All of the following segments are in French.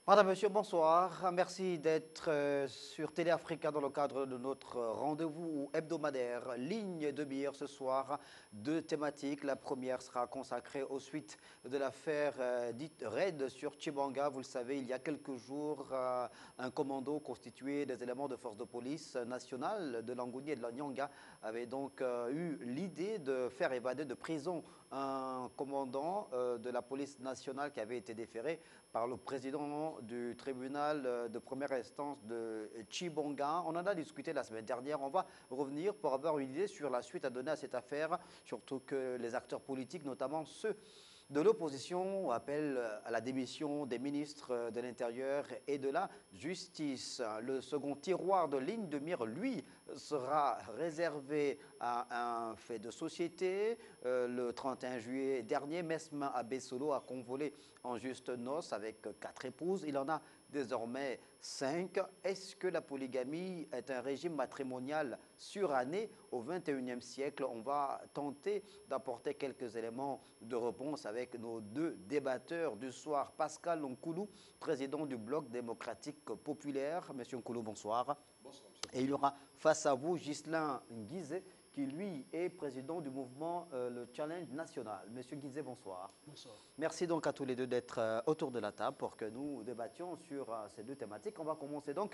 Madame, Monsieur, bonsoir. Merci d'être sur Télé Africa dans le cadre de notre rendez-vous hebdomadaire Ligne de mire ce soir. Deux thématiques. La première sera consacrée aux suites de l'affaire dite raid sur Tchibanga. Vous le savez, il y a quelques jours, un commando constitué des éléments de force de police nationale de l'Angouni et de la Nyanga avait donc eu l'idée de faire évader de prison un commandant de la police nationale qui avait été déféré par le président du tribunal de première instance de Tchibanga. On en a discuté la semaine dernière. On va revenir pour avoir une idée sur la suite à donner à cette affaire, surtout que les acteurs politiques, notamment ceux de l'opposition, appellent à la démission des ministres de l'Intérieur et de la Justice. Le second tiroir de ligne de mire, lui, sera réservé à un fait de société. Le 31 juillet dernier, Mesma Abessolo a convolé en juste noces avec 4 épouses. Il en a désormais 5. Est-ce que la polygamie est un régime matrimonial suranné au XXIe siècle? On va tenter d'apporter quelques éléments de réponse avec nos deux débatteurs du soir. Pascal Nkoulou, président du Bloc démocratique populaire. Monsieur Nkoulou, bonsoir. Bonsoir, monsieur. Et il y aura face à vous Ghislain Guizet, qui lui est président du mouvement le Challenge National. Monsieur Guizet, bonsoir. Bonsoir. Merci donc à tous les deux d'être autour de la table pour que nous débattions sur ces deux thématiques. On va commencer donc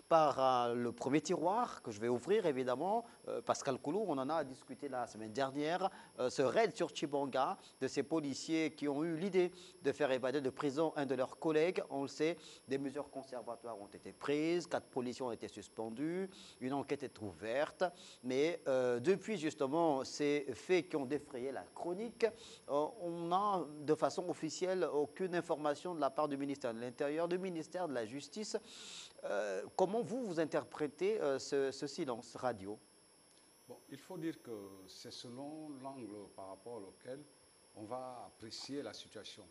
par le premier tiroir que je vais ouvrir évidemment. Pascal Koulou, on en a discuté la semaine dernière. Ce raid sur Tchibanga de ces policiers qui ont eu l'idée de faire évader de prison un de leurs collègues. On le sait, des mesures conservatoires ont été prises, 4 policiers ont été suspendus, une enquête est ouverte. Mais depuis justement ces faits qui ont défrayé la chronique, on a de façon officielle aucune information de la part du ministère de l'Intérieur, du ministère de la Justice. Comment vous interprétez ce silence radio? Bon, il faut dire que c'est selon l'angle par rapport auquel on va apprécier la situation.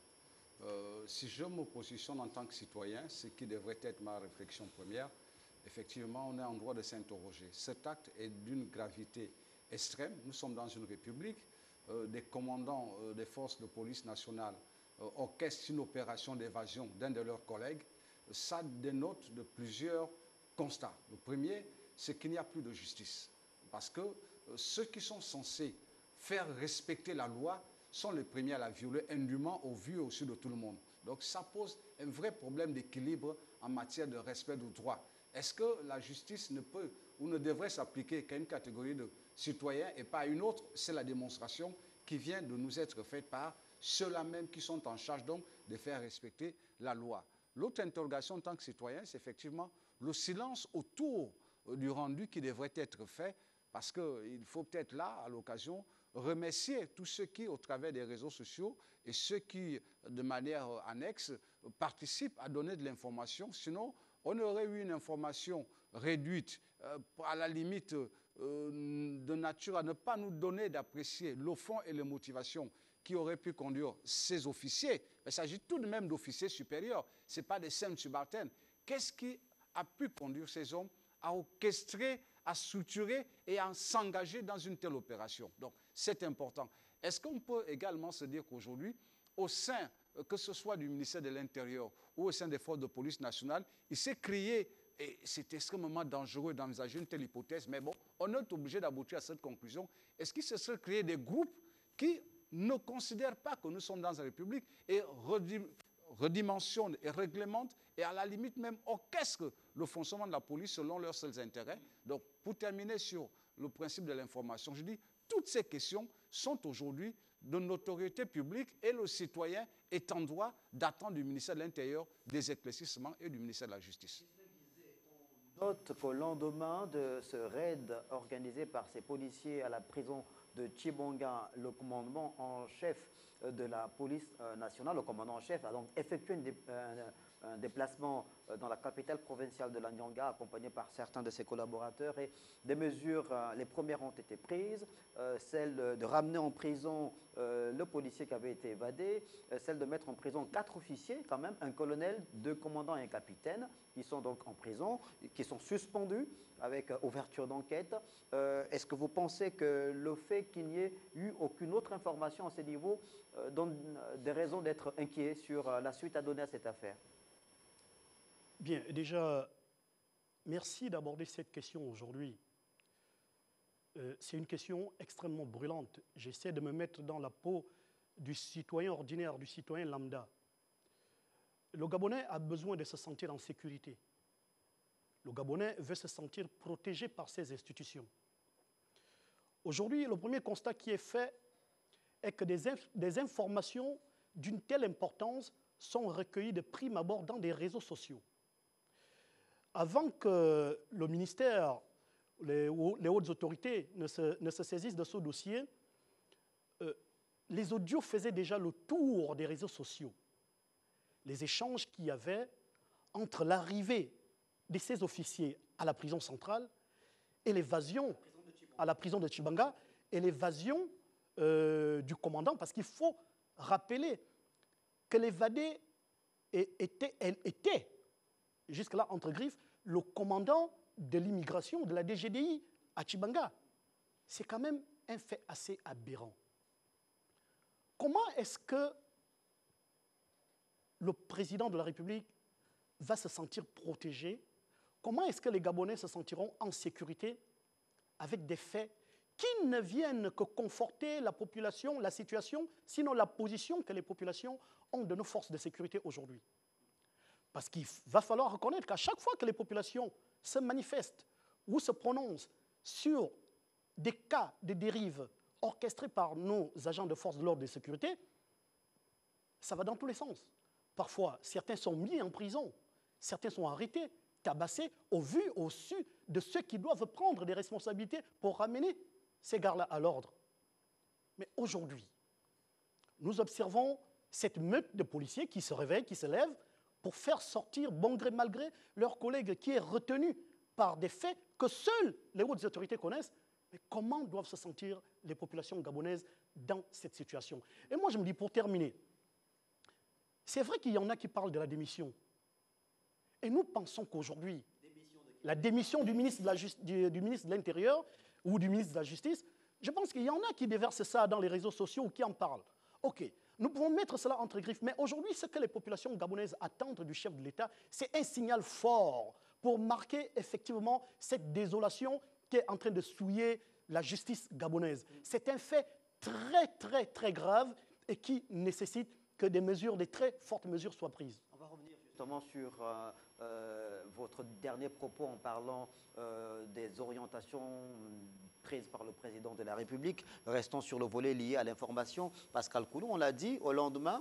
Si je me positionne en tant que citoyen, ce qui devrait être ma réflexion première, effectivement, on est en droit de s'interroger. Cet acte est d'une gravité extrême. Nous sommes dans une république. Des commandants des forces de police nationale orchestrent une opération d'évasion d'un de leurs collègues. Ça dénote de plusieurs constats. Le premier, c'est qu'il n'y a plus de justice. Parce que ceux qui sont censés faire respecter la loi sont les premiers à la violer indûment au vu aussi de tout le monde. Donc ça pose un vrai problème d'équilibre en matière de respect du droit. Est-ce que la justice ne peut ou ne devrait s'appliquer qu'à une catégorie de citoyens et pas à une autre? C'est la démonstration qui vient de nous être faite par ceux-là même qui sont en charge donc de faire respecter la loi. L'autre interrogation en tant que citoyen, c'est effectivement le silence autour du rendu qui devrait être fait, parce qu'il faut peut-être là, à l'occasion, remercier tous ceux qui, au travers des réseaux sociaux, et ceux qui, de manière annexe, participent à donner de l'information. Sinon, on aurait eu une information réduite, à la limite de nature à ne pas nous donner d'apprécier le fond et les motivations qui auraient pu conduire ces officiers. Il s'agit tout de même d'officiers supérieurs, ce n'est pas des simples subalternes. Qu'est-ce qui a pu conduire ces hommes à orchestrer, à structurer et à s'engager dans une telle opération? Donc, c'est important. Est-ce qu'on peut également se dire qu'aujourd'hui, au sein, que ce soit du ministère de l'Intérieur ou au sein des forces de police nationale, il s'est créé, et c'est extrêmement dangereux d'envisager une telle hypothèse, mais bon, on est obligé d'aboutir à cette conclusion. Est-ce qu'il se serait créé des groupes qui ne considèrent pas que nous sommes dans une république et redimensionnent et réglementent et à la limite même orchestrent le fonctionnement de la police selon leurs seuls intérêts? Donc, pour terminer sur le principe de l'information, je dis, toutes ces questions sont aujourd'hui de notoriété publique et le citoyen est en droit d'attendre du ministère de l'Intérieur des éclaircissements et du ministère de la Justice. Note qu'au lendemain de ce raid organisé par ces policiers à la prison de Tchibanga, le commandement en chef de la police nationale, le commandant en chef a donc effectué un déplacement dans la capitale provinciale de la Nyanga, accompagné par certains de ses collaborateurs, et des mesures, les premières ont été prises, celle de ramener en prison le policier qui avait été évadé, celle de mettre en prison 4 officiers quand même, un colonel, 2 commandants et un capitaine, qui sont donc en prison, qui sont suspendus avec ouverture d'enquête. Est-ce que vous pensez que le fait qu'il n'y ait eu aucune autre information à ce niveau donne des raisons d'être inquiet sur la suite à donner à cette affaire? Bien, déjà, merci d'aborder cette question aujourd'hui. C'est une question extrêmement brûlante. J'essaie de me mettre dans la peau du citoyen ordinaire, du citoyen lambda. Le Gabonais a besoin de se sentir en sécurité. Le Gabonais veut se sentir protégé par ses institutions. Aujourd'hui, le premier constat qui est fait est que des informations d'une telle importance sont recueillies de prime abord dans des réseaux sociaux. Avant que le ministère, les hautes autorités ne se saisissent de ce dossier, les audios faisaient déjà le tour des réseaux sociaux. Les échanges qu'il y avait entre l'arrivée de ces officiers à la prison centrale et l'évasion à la prison de Tchibanga et l'évasion du commandant, parce qu'il faut rappeler que l'évadé était, jusque-là entre griffes, le commandant de l'immigration de la DGDI à Tchibanga. C'est quand même un fait assez aberrant. Comment est-ce que le président de la République va se sentir protégé? Comment est-ce que les Gabonais se sentiront en sécurité avec des faits qui ne viennent que conforter la population, la situation, sinon la position que les populations ont de nos forces de sécurité aujourd'hui? Parce qu'il va falloir reconnaître qu'à chaque fois que les populations se manifestent ou se prononcent sur des cas de dérive orchestrés par nos agents de force de l'ordre et de sécurité, ça va dans tous les sens. Parfois, certains sont mis en prison, certains sont arrêtés, tabassés, au vu, au su de ceux qui doivent prendre des responsabilités pour ramener ces gars-là à l'ordre. Mais aujourd'hui, nous observons cette meute de policiers qui se réveillent, qui se lèvent pour faire sortir, bon gré mal gré, leur collègue qui est retenu par des faits que seules les hautes autorités connaissent. Mais comment doivent se sentir les populations gabonaises dans cette situation? Et moi, je me dis, pour terminer, c'est vrai qu'il y en a qui parlent de la démission. Et nous pensons qu'aujourd'hui, la démission du ministre de l'Intérieur ou du ministre de la Justice, je pense qu'il y en a qui déversent ça dans les réseaux sociaux ou qui en parlent. OK, nous pouvons mettre cela entre griffes, mais aujourd'hui, ce que les populations gabonaises attendent du chef de l'État, c'est un signal fort pour marquer effectivement cette désolation qui est en train de souiller la justice gabonaise. C'est un fait très, très, très grave et qui nécessite que des très fortes mesures soient prises. On va revenir justement sur votre dernier propos en parlant des orientations prises par le président de la République. Restons sur le volet lié à l'information. Pascal Koulou, on l'a dit, au lendemain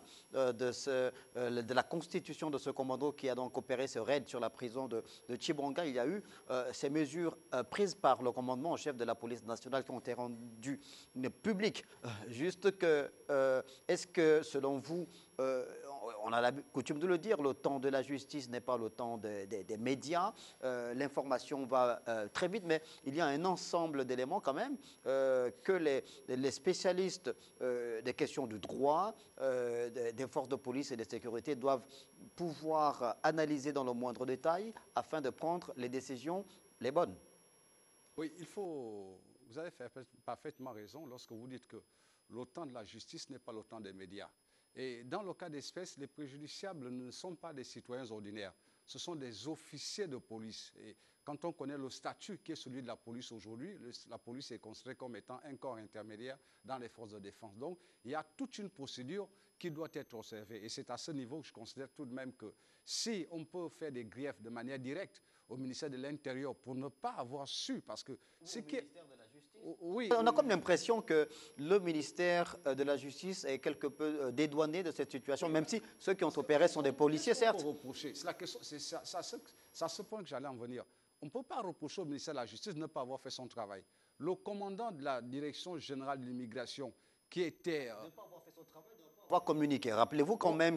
de la constitution de ce commando qui a donc opéré ce raid sur la prison de Tchibanga, il y a eu ces mesures prises par le commandement en chef de la police nationale qui ont été rendues publiques. Juste que, est-ce que selon vous, on a la coutume de le dire, le temps de la justice n'est pas le temps des médias. L'information va très vite, mais il y a un ensemble d'éléments quand même que les spécialistes des questions du droit, des forces de police et de sécurité doivent pouvoir analyser dans le moindre détail afin de prendre les décisions les bonnes. Oui, vous avez parfaitement raison lorsque vous dites que le temps de la justice n'est pas le temps des médias. Et dans le cas d'espèce, les préjudiciables ne sont pas des citoyens ordinaires, ce sont des officiers de police. Et quand on connaît le statut qui est celui de la police aujourd'hui, la police est considérée comme étant un corps intermédiaire dans les forces de défense. Donc, il y a toute une procédure qui doit être observée. Et c'est à ce niveau que je considère tout de même que si on peut faire des griefs de manière directe au ministère de l'Intérieur pour ne pas avoir su, parce que ce qui est... Oui, on a comme l'impression que le ministère de la Justice est quelque peu dédouané de cette situation, même si ceux qui ont opéré sont des policiers, certes. C'est la question, c'est à ce point que j'allais en venir. On ne peut pas reprocher au ministère de la Justice de ne pas avoir fait son travail. Le commandant de la Direction générale de l'immigration, qui était... ne pas avoir fait son travail, de ne pas avoir communiqué. Rappelez-vous quand même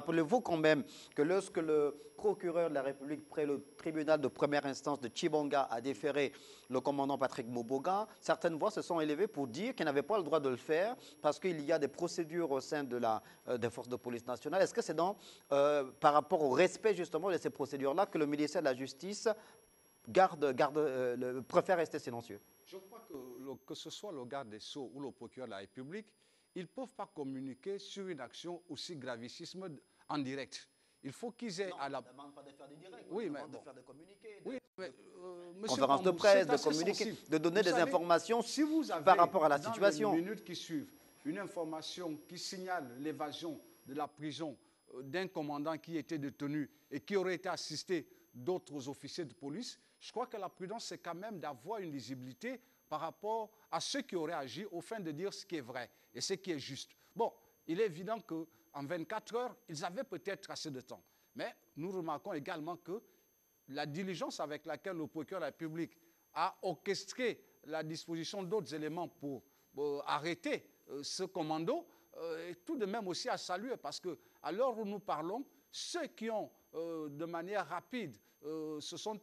que lorsque le procureur de la République près le tribunal de première instance de Tchibanga a déféré le commandant Patrick Moboga, certaines voix se sont élevées pour dire qu'il n'avait pas le droit de le faire parce qu'il y a des procédures au sein des forces de police nationale. Est-ce que c'est par rapport au respect justement de ces procédures-là que le ministère de la Justice préfère rester silencieux? Je crois que ce soit le garde des Sceaux ou le procureur de la République, ils ne peuvent pas communiquer sur une action aussi gravissime en direct. il faut qu'ils aient Non, à la... on ne demande pas de faire des directs, Oui, on mais demande bon. de faire des communiqués. Oui, mais, monsieur Conférence de Kambou, presse, c'est de assez communiquer, sensible. de donner Vous des savez, informations si vous avez, par rapport à la dans situation. les minutes qui suivent, une information qui signale l'évasion de la prison d'un commandant qui était détenu et qui aurait été assisté d'autres officiers de police, je crois que la prudence, c'est quand même d'avoir une lisibilité par rapport à ceux qui auraient agi au fin de dire ce qui est vrai et ce qui est juste. Bon, il est évident qu'en 24 heures, ils avaient peut-être assez de temps. Mais nous remarquons également que la diligence avec laquelle le procureur de la République a orchestré la disposition d'autres éléments pour arrêter ce commando est tout de même aussi à saluer parce qu'à l'heure où nous parlons, ceux qui ont de manière rapide se sont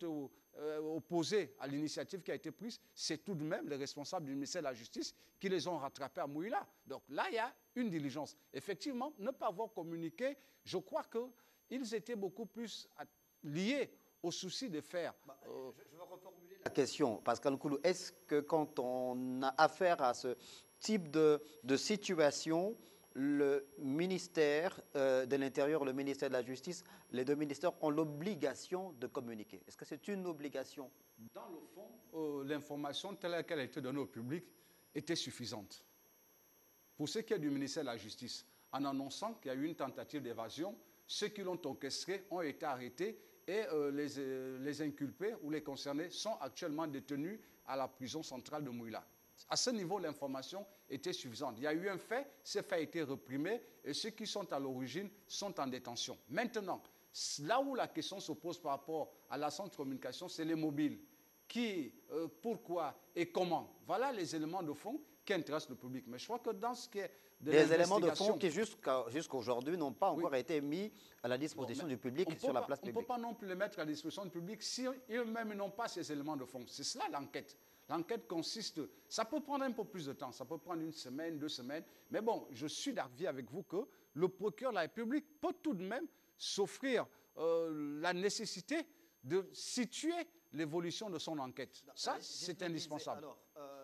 opposés à l'initiative qui a été prise, c'est tout de même les responsables du ministère de la Justice qui les ont rattrapés à Mouila. Donc là, il y a une diligence. Effectivement, ne pas avoir communiqué, je crois qu'ils étaient beaucoup plus liés au souci de faire. Je vais reformuler la question, Pascal Nkoulou. Est-ce que quand on a affaire à ce type de situation, le ministère de l'Intérieur, le ministère de la Justice, les deux ministères ont l'obligation de communiquer? Est-ce que c'est une obligation? Dans le fond, l'information telle qu'elle a été donnée au public était suffisante. Pour ce qui est du ministère de la Justice, en annonçant qu'il y a eu une tentative d'évasion, ceux qui l'ont orchestré ont été arrêtés et les inculpés ou les concernés sont actuellement détenus à la prison centrale de Mouila. À ce niveau, l'information était suffisante. Il y a eu un fait, ce fait a été reprimé et ceux qui sont à l'origine sont en détention. Maintenant, là où la question se pose par rapport à la centre de communication, c'est les mobiles. Qui, pourquoi et comment. Voilà les éléments de fond qui intéressent le public. Mais je crois que dans ce qui est de des éléments de fond qui jusqu'à aujourd'hui n'ont pas encore été mis à la disposition du public sur la place publique. On ne peut pas non plus les mettre à la disposition du public si eux-mêmes n'ont pas ces éléments de fond. C'est cela l'enquête. L'enquête consiste, ça peut prendre un peu plus de temps, ça peut prendre 1 semaine, 2 semaines, mais bon, je suis d'avis avec vous que le procureur de la République peut tout de même s'offrir la nécessité de situer l'évolution de son enquête. Ça, c'est indispensable. Alors,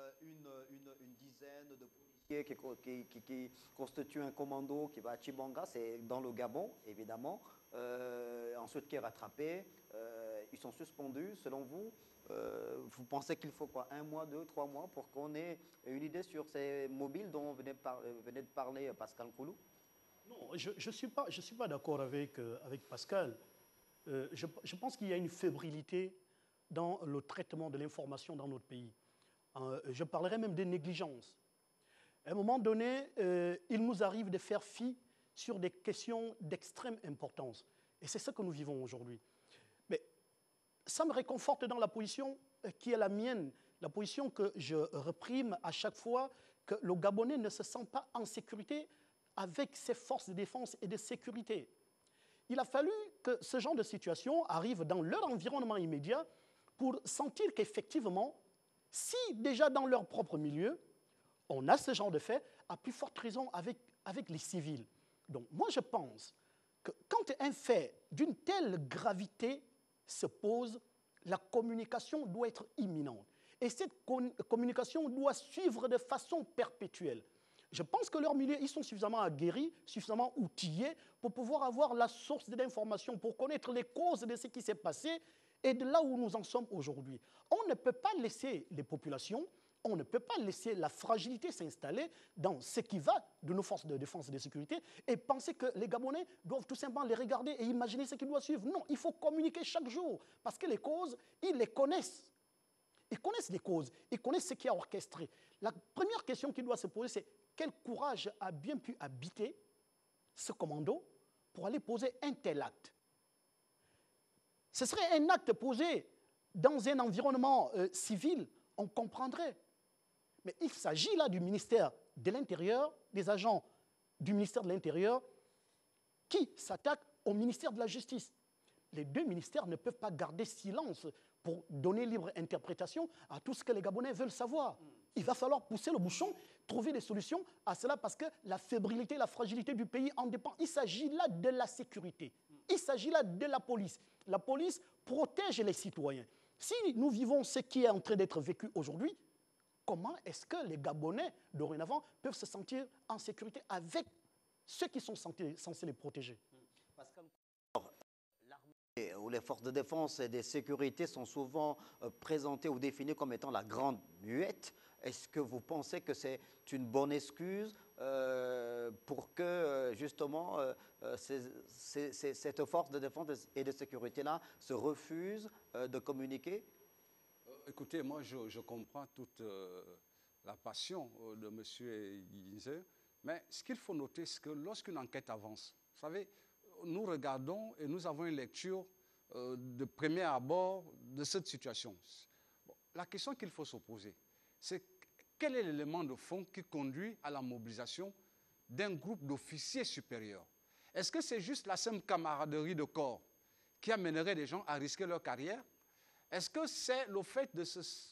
une dizaine de policiers qui constituent un commando qui va à Tchibanga, c'est dans le Gabon, évidemment. Ensuite, qui est rattrapé. Ils sont suspendus, selon vous. Vous pensez qu'il faut quoi, 1 mois, 2, 3 mois pour qu'on ait une idée sur ces mobiles dont venait de parler Pascal Nkoulou? Non, je ne suis pas d'accord avec Pascal. Je pense qu'il y a une fébrilité dans le traitement de l'information dans notre pays. Je parlerai même de négligence. À un moment donné, il nous arrive de faire fi sur des questions d'extrême importance. Et c'est ce que nous vivons aujourd'hui. Mais ça me réconforte dans la position qui est la mienne, la position que je reprime à chaque fois que le Gabonais ne se sent pas en sécurité avec ses forces de défense et de sécurité. Il a fallu que ce genre de situation arrive dans leur environnement immédiat pour sentir qu'effectivement, si déjà dans leur propre milieu, on a ce genre de fait, à plus forte raison avec les civils. Donc moi je pense que quand un fait d'une telle gravité se pose, la communication doit être imminente. Et cette communication doit suivre de façon perpétuelle. Je pense que leur milieu, ils sont suffisamment aguerris, suffisamment outillés pour pouvoir avoir la source de l'information, pour connaître les causes de ce qui s'est passé et de là où nous en sommes aujourd'hui. On ne peut pas laisser les populations, on ne peut pas laisser la fragilité s'installer dans ce qui va de nos forces de défense et de sécurité et penser que les Gabonais doivent tout simplement les regarder et imaginer ce qui doit suivre. Non, il faut communiquer chaque jour parce que les causes, ils les connaissent. Ils connaissent les causes, ils connaissent ce qui a orchestré. La première question qui doit se poser, c'est quel courage a bien pu habiter ce commando pour aller poser un tel acte? Ce serait un acte posé dans un environnement civil, on comprendrait. Mais il s'agit là du ministère de l'Intérieur, des agents du ministère de l'Intérieur qui s'attaquent au ministère de la Justice. Les deux ministères ne peuvent pas garder silence pour donner libre interprétation à tout ce que les Gabonais veulent savoir. Il va falloir pousser le bouchon, trouver des solutions à cela parce que la fébrilité, la fragilité du pays en dépend. Il s'agit là de la sécurité. Il s'agit là de la police. La police protège les citoyens. Si nous vivons ce qui est en train d'être vécu aujourd'hui, comment est-ce que les Gabonais, dorénavant, peuvent se sentir en sécurité avec ceux qui sont censés les protéger? Pascal, où les forces de défense et de sécurité sont souvent présentées ou définies comme étant la grande muette. Est-ce que vous pensez que c'est une bonne excuse pour que justement cette force de défense et de sécurité-là se refuse de communiquer? Écoutez, moi je comprends toute la passion de M. Guizé, mais ce qu'il faut noter, c'est que lorsqu'une enquête avance, vous savez, nous regardons et nous avons une lecture de premier abord de cette situation. Bon, la question qu'il faut se poser, c'est quel est l'élément de fond qui conduit à la mobilisation d'un groupe d'officiers supérieurs? Est-ce que c'est juste la simple camaraderie de corps qui amènerait des gens à risquer leur carrière? Est-ce que c'est le fait de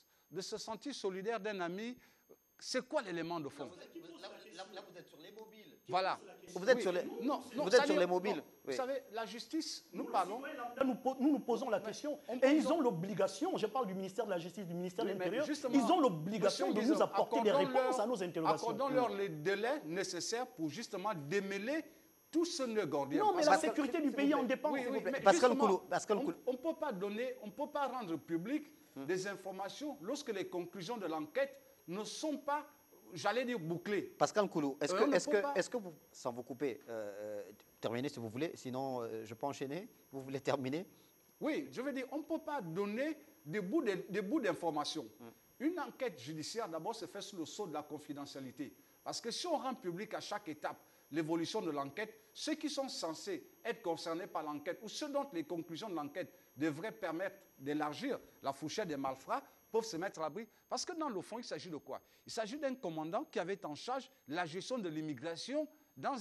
se sentir solidaire d'un ami? C'est quoi l'élément de fond? Là, vous êtes sur les mobiles. Voilà. Vous êtes sur les, vous êtes sur les mobiles. Non, Oui. vous savez, la justice, nous parlons... Nous nous posons la question, et ils ont l'obligation, je parle du ministère de la Justice, du ministère de l'Intérieur, ils ont l'obligation de nous apporter des réponses à nos interrogations. Accordons-leur les délais nécessaires pour justement démêler tout ce nœud gordien. Non, mais la sécurité du pays en dépend. Oui, oui, mais Pascal justement, Koulou, on ne peut pas donner, on ne peut pas rendre public des informations lorsque les conclusions de l'enquête ne sont pas, j'allais dire, bouclées. Pascal Koulou, est-ce que vous, sans vous couper, terminez si vous voulez, sinon je peux enchaîner, vous voulez terminer? Oui, je veux dire, on ne peut pas donner des bouts d'informations. Une enquête judiciaire, d'abord, se fait sous le sceau de la confidentialité. Parce que si on rend public à chaque étape l'évolution de l'enquête, ceux qui sont censés être concernés par l'enquête ou ceux dont les conclusions de l'enquête devraient permettre d'élargir la fourchette des malfrats peuvent se mettre à l'abri. Parce que dans le fond, il s'agit de quoi? Il s'agit d'un commandant qui avait en charge la gestion de l'immigration dans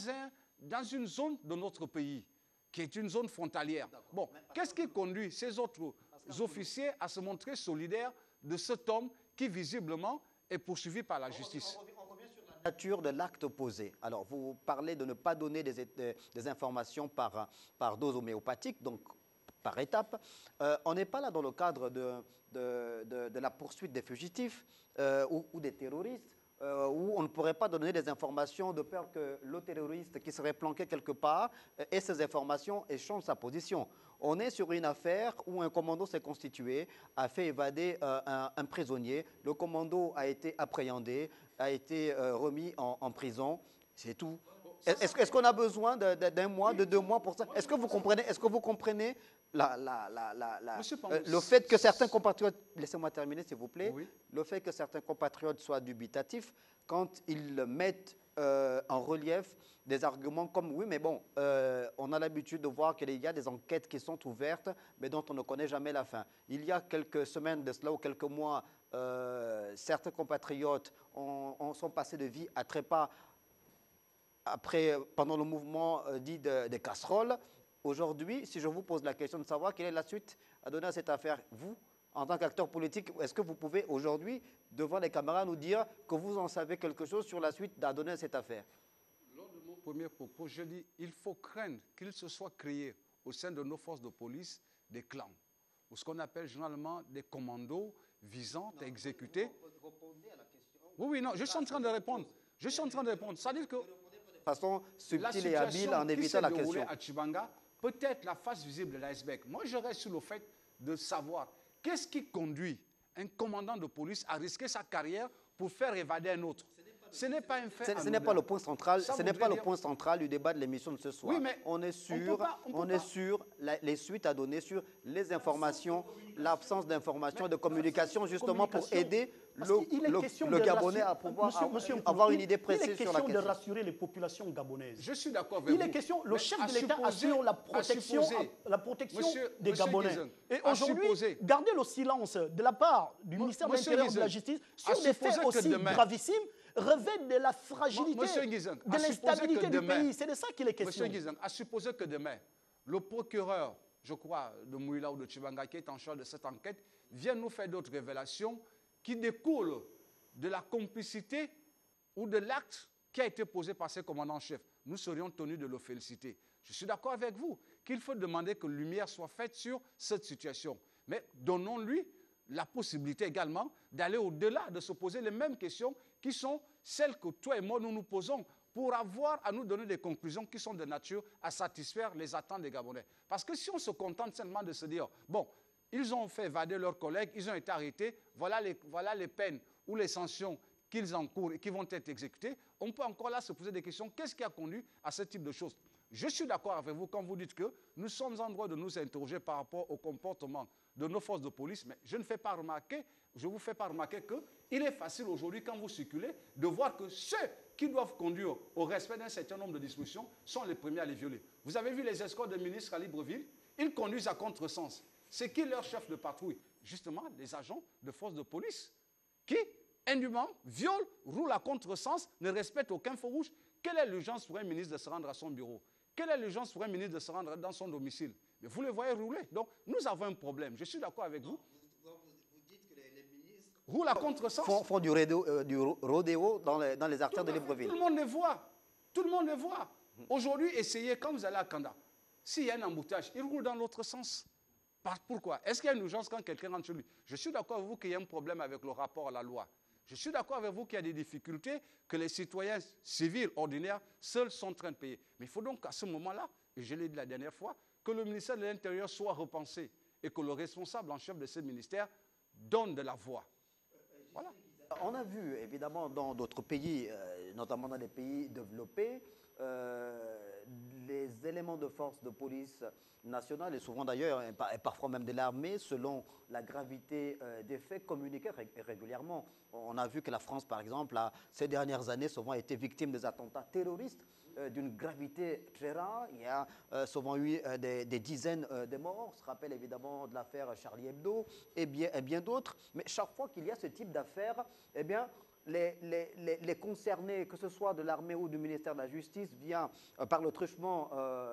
une zone de notre pays, qui est une zone frontalière. Bon, qu'est-ce qui conduit ces autres officiers à se montrer solidaires de cet homme qui, visiblement, est poursuivi par la justice? On revient sur la nature de l'acte posé. Alors, vous parlez de ne pas donner des informations par dose homéopathique, donc par étape. On n'est pas là dans le cadre de la poursuite des fugitifs ou des terroristes, où on ne pourrait pas donner des informations de peur que le terroriste qui serait planqué quelque part ait ces informations et change sa position. On est sur une affaire où un commando s'est constitué, a fait évader un prisonnier. Le commando a été appréhendé, a été remis en prison. C'est tout. Est-ce qu'on a besoin d'un mois, de 2 mois pour ça? Est-ce que vous comprenez le fait que certains compatriotes, laissez-moi terminer s'il vous plaît, oui. Le fait que certains compatriotes soient dubitatifs quand ils mettent en relief des arguments comme oui, mais bon, on a l'habitude de voir qu'il y a des enquêtes qui sont ouvertes, mais dont on ne connaît jamais la fin. Il y a quelques semaines de cela ou quelques mois, certains compatriotes sont passés de vie à trépas pendant le mouvement dit des casseroles. Aujourd'hui, si je vous pose la question de savoir quelle est la suite à donner à cette affaire, vous, en tant qu'acteur politique, est-ce que vous pouvez aujourd'hui, devant les caméras, nous dire que vous en savez quelque chose sur la suite à donner à cette affaire? Lors de mon premier propos, je dis qu'il faut craindre qu'il se soit créé au sein de nos forces de police des clans, ou ce qu'on appelle généralement des commandos visant à exécuter. Oui, non, je suis en train de répondre. C'est-à-dire que Façon subtile et habile en évitant la question. À Tchibanga, peut-être la face visible de l'iceberg. Moi, je reste sur le fait de savoir qu'est-ce qui conduit un commandant de police à risquer sa carrière pour faire évader un autre. Ce n'est pas un fait. Ce n'est pas le point central. Ce n'est pas le point central du débat de l'émission de ce soir. Oui, mais on est sur les suites à donner sur les informations, l'absence d'informations, de communication, justement pour aider le Gabonais à pouvoir avoir une idée précise sur la question. Il est question de rassurer les populations gabonaises. Je suis d'accord avec vous. Il est question, le chef de l'État assure la protection des Gabonais. Et aujourd'hui, garder le silence de la part du ministère de l'Intérieur et de la Justice sur des faits aussi gravissimes revêt de la fragilité, de l'instabilité du pays. C'est de ça qu'il est question. Monsieur Guizang, à supposer que demain, le procureur, je crois, de Mouila ou de Tchibanga, qui est en charge de cette enquête, vienne nous faire d'autres révélations qui découlent de la complicité ou de l'acte qui a été posé par ses commandants-chefs. Nous serions tenus de le féliciter. Je suis d'accord avec vous qu'il faut demander que lumière soit faite sur cette situation. Mais donnons-lui la possibilité également d'aller au-delà, de se poser les mêmes questions qui sont celles que toi et moi nous nous posons. pour avoir à nous donner des conclusions qui sont de nature à satisfaire les attentes des Gabonais. Parce que si on se contente simplement de se dire, bon, ils ont fait évader leurs collègues, ils ont été arrêtés, voilà les peines ou les sanctions qu'ils encourent et qui vont être exécutées, on peut encore là se poser des questions. Qu'est-ce qui a conduit à ce type de choses? Je suis d'accord avec vous quand vous dites que nous sommes en droit de nous interroger par rapport au comportement de nos forces de police, mais je vous fais pas remarquer qu'il est facile aujourd'hui, quand vous circulez, de voir que ceux qui doivent conduire au respect d'un certain nombre de dispositions sont les premiers à les violer. Vous avez vu les escortes de ministres à Libreville, ils conduisent à contresens. C'est qui leur chef de patrouille? Justement, les agents de force de police qui, indûment, violent, roulent à contresens, ne respectent aucun feu rouge. Quelle est l'urgence pour un ministre de se rendre à son bureau? Quelle est l'urgence pour un ministre de se rendre dans son domicile? Mais vous les voyez rouler. Donc, nous avons un problème. Je suis d'accord avec vous. Vous dites que les ministres Roulent à contresens. font du rodéo dans les artères de Libreville. Tout le monde les voit. Tout le monde les voit. Aujourd'hui, essayez, quand vous allez à Kanda, s'il y a un embouteillage, ils roulent dans l'autre sens. Pourquoi? Est-ce qu'il y a une urgence quand quelqu'un rentre chez lui? Je suis d'accord avec vous qu'il y a un problème avec le rapport à la loi. Je suis d'accord avec vous qu'il y a des difficultés que les citoyens civils ordinaires seuls sont en train de payer. Mais il faut donc à ce moment-là, et je l'ai dit la dernière fois, que le ministère de l'Intérieur soit repensé et que le responsable en chef de ce ministère donne de la voix. Voilà. On a vu évidemment dans d'autres pays, notamment dans les pays développés, les éléments de force de police nationale et souvent d'ailleurs, et parfois même de l'armée, selon la gravité des faits, communiquaient régulièrement. On a vu que la France, par exemple, ces dernières années, souvent été victime des attentats terroristes d'une gravité très rare. Il y a souvent eu des dizaines de morts. On se rappelle évidemment de l'affaire Charlie Hebdo et bien d'autres. Mais chaque fois qu'il y a ce type d'affaires, eh bien, les concernés, que ce soit de l'armée ou du ministère de la Justice, via, par le truchement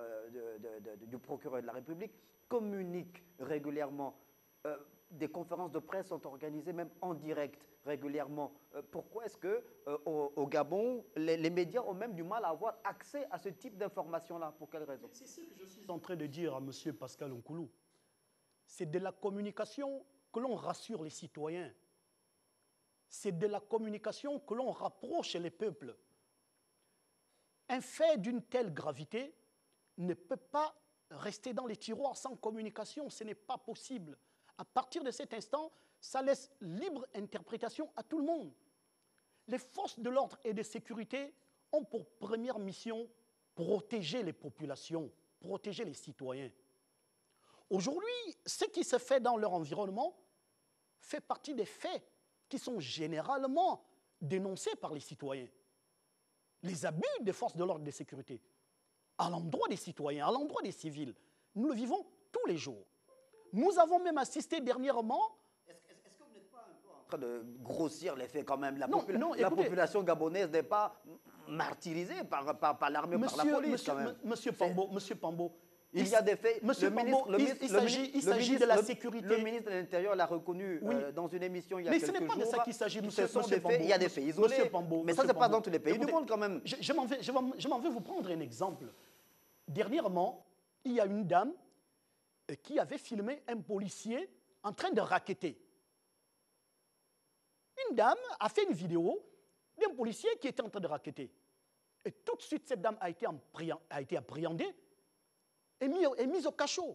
du procureur de la République, communiquent régulièrement. Des conférences de presse sont organisées même en direct régulièrement. Pourquoi est-ce qu'au Gabon, les médias ont même du mal à avoir accès à ce type d'informations-là? Pour quelle raison? C'est ce que je suis en train de dire à M. Pascal Nkoulou. C'est de la communication que l'on rassure les citoyens. C'est de la communication que l'on rapproche les peuples. Un fait d'une telle gravité ne peut pas rester dans les tiroirs sans communication. Ce n'est pas possible. À partir de cet instant, ça laisse libre interprétation à tout le monde. Les forces de l'ordre et de sécurité ont pour première mission protéger les populations, protéger les citoyens. Aujourd'hui, ce qui se fait dans leur environnement fait partie des faits qui sont généralement dénoncés par les citoyens. Les abus des forces de l'ordre et de sécurité à l'endroit des citoyens, à l'endroit des civils, nous le vivons tous les jours. Nous avons même assisté dernièrement... Est-ce que vous n'êtes pas un peu en train de grossir les faits quand même? La écoutez, population gabonaise n'est pas martyrisée par l'armée ou par la police quand même. Monsieur Pambo, il y a des faits. Monsieur Pambo, il s'agit de la sécurité. Le ministre de l'Intérieur l'a reconnu dans une émission il y a quelques jours. Mais ce n'est pas de ça qu'il s'agit, monsieur Pambo. Il y a des faits isolés. Monsieur Pambo, mais ça, ce n'est pas dans tous les pays du monde quand même. Je m'en vais vous prendre un exemple. Dernièrement, il y a une dame qui avait filmé un policier en train de racketter. Une dame a fait une vidéo d'un policier qui était en train de racketter. Et tout de suite, cette dame a été appréhendée et mise au cachot.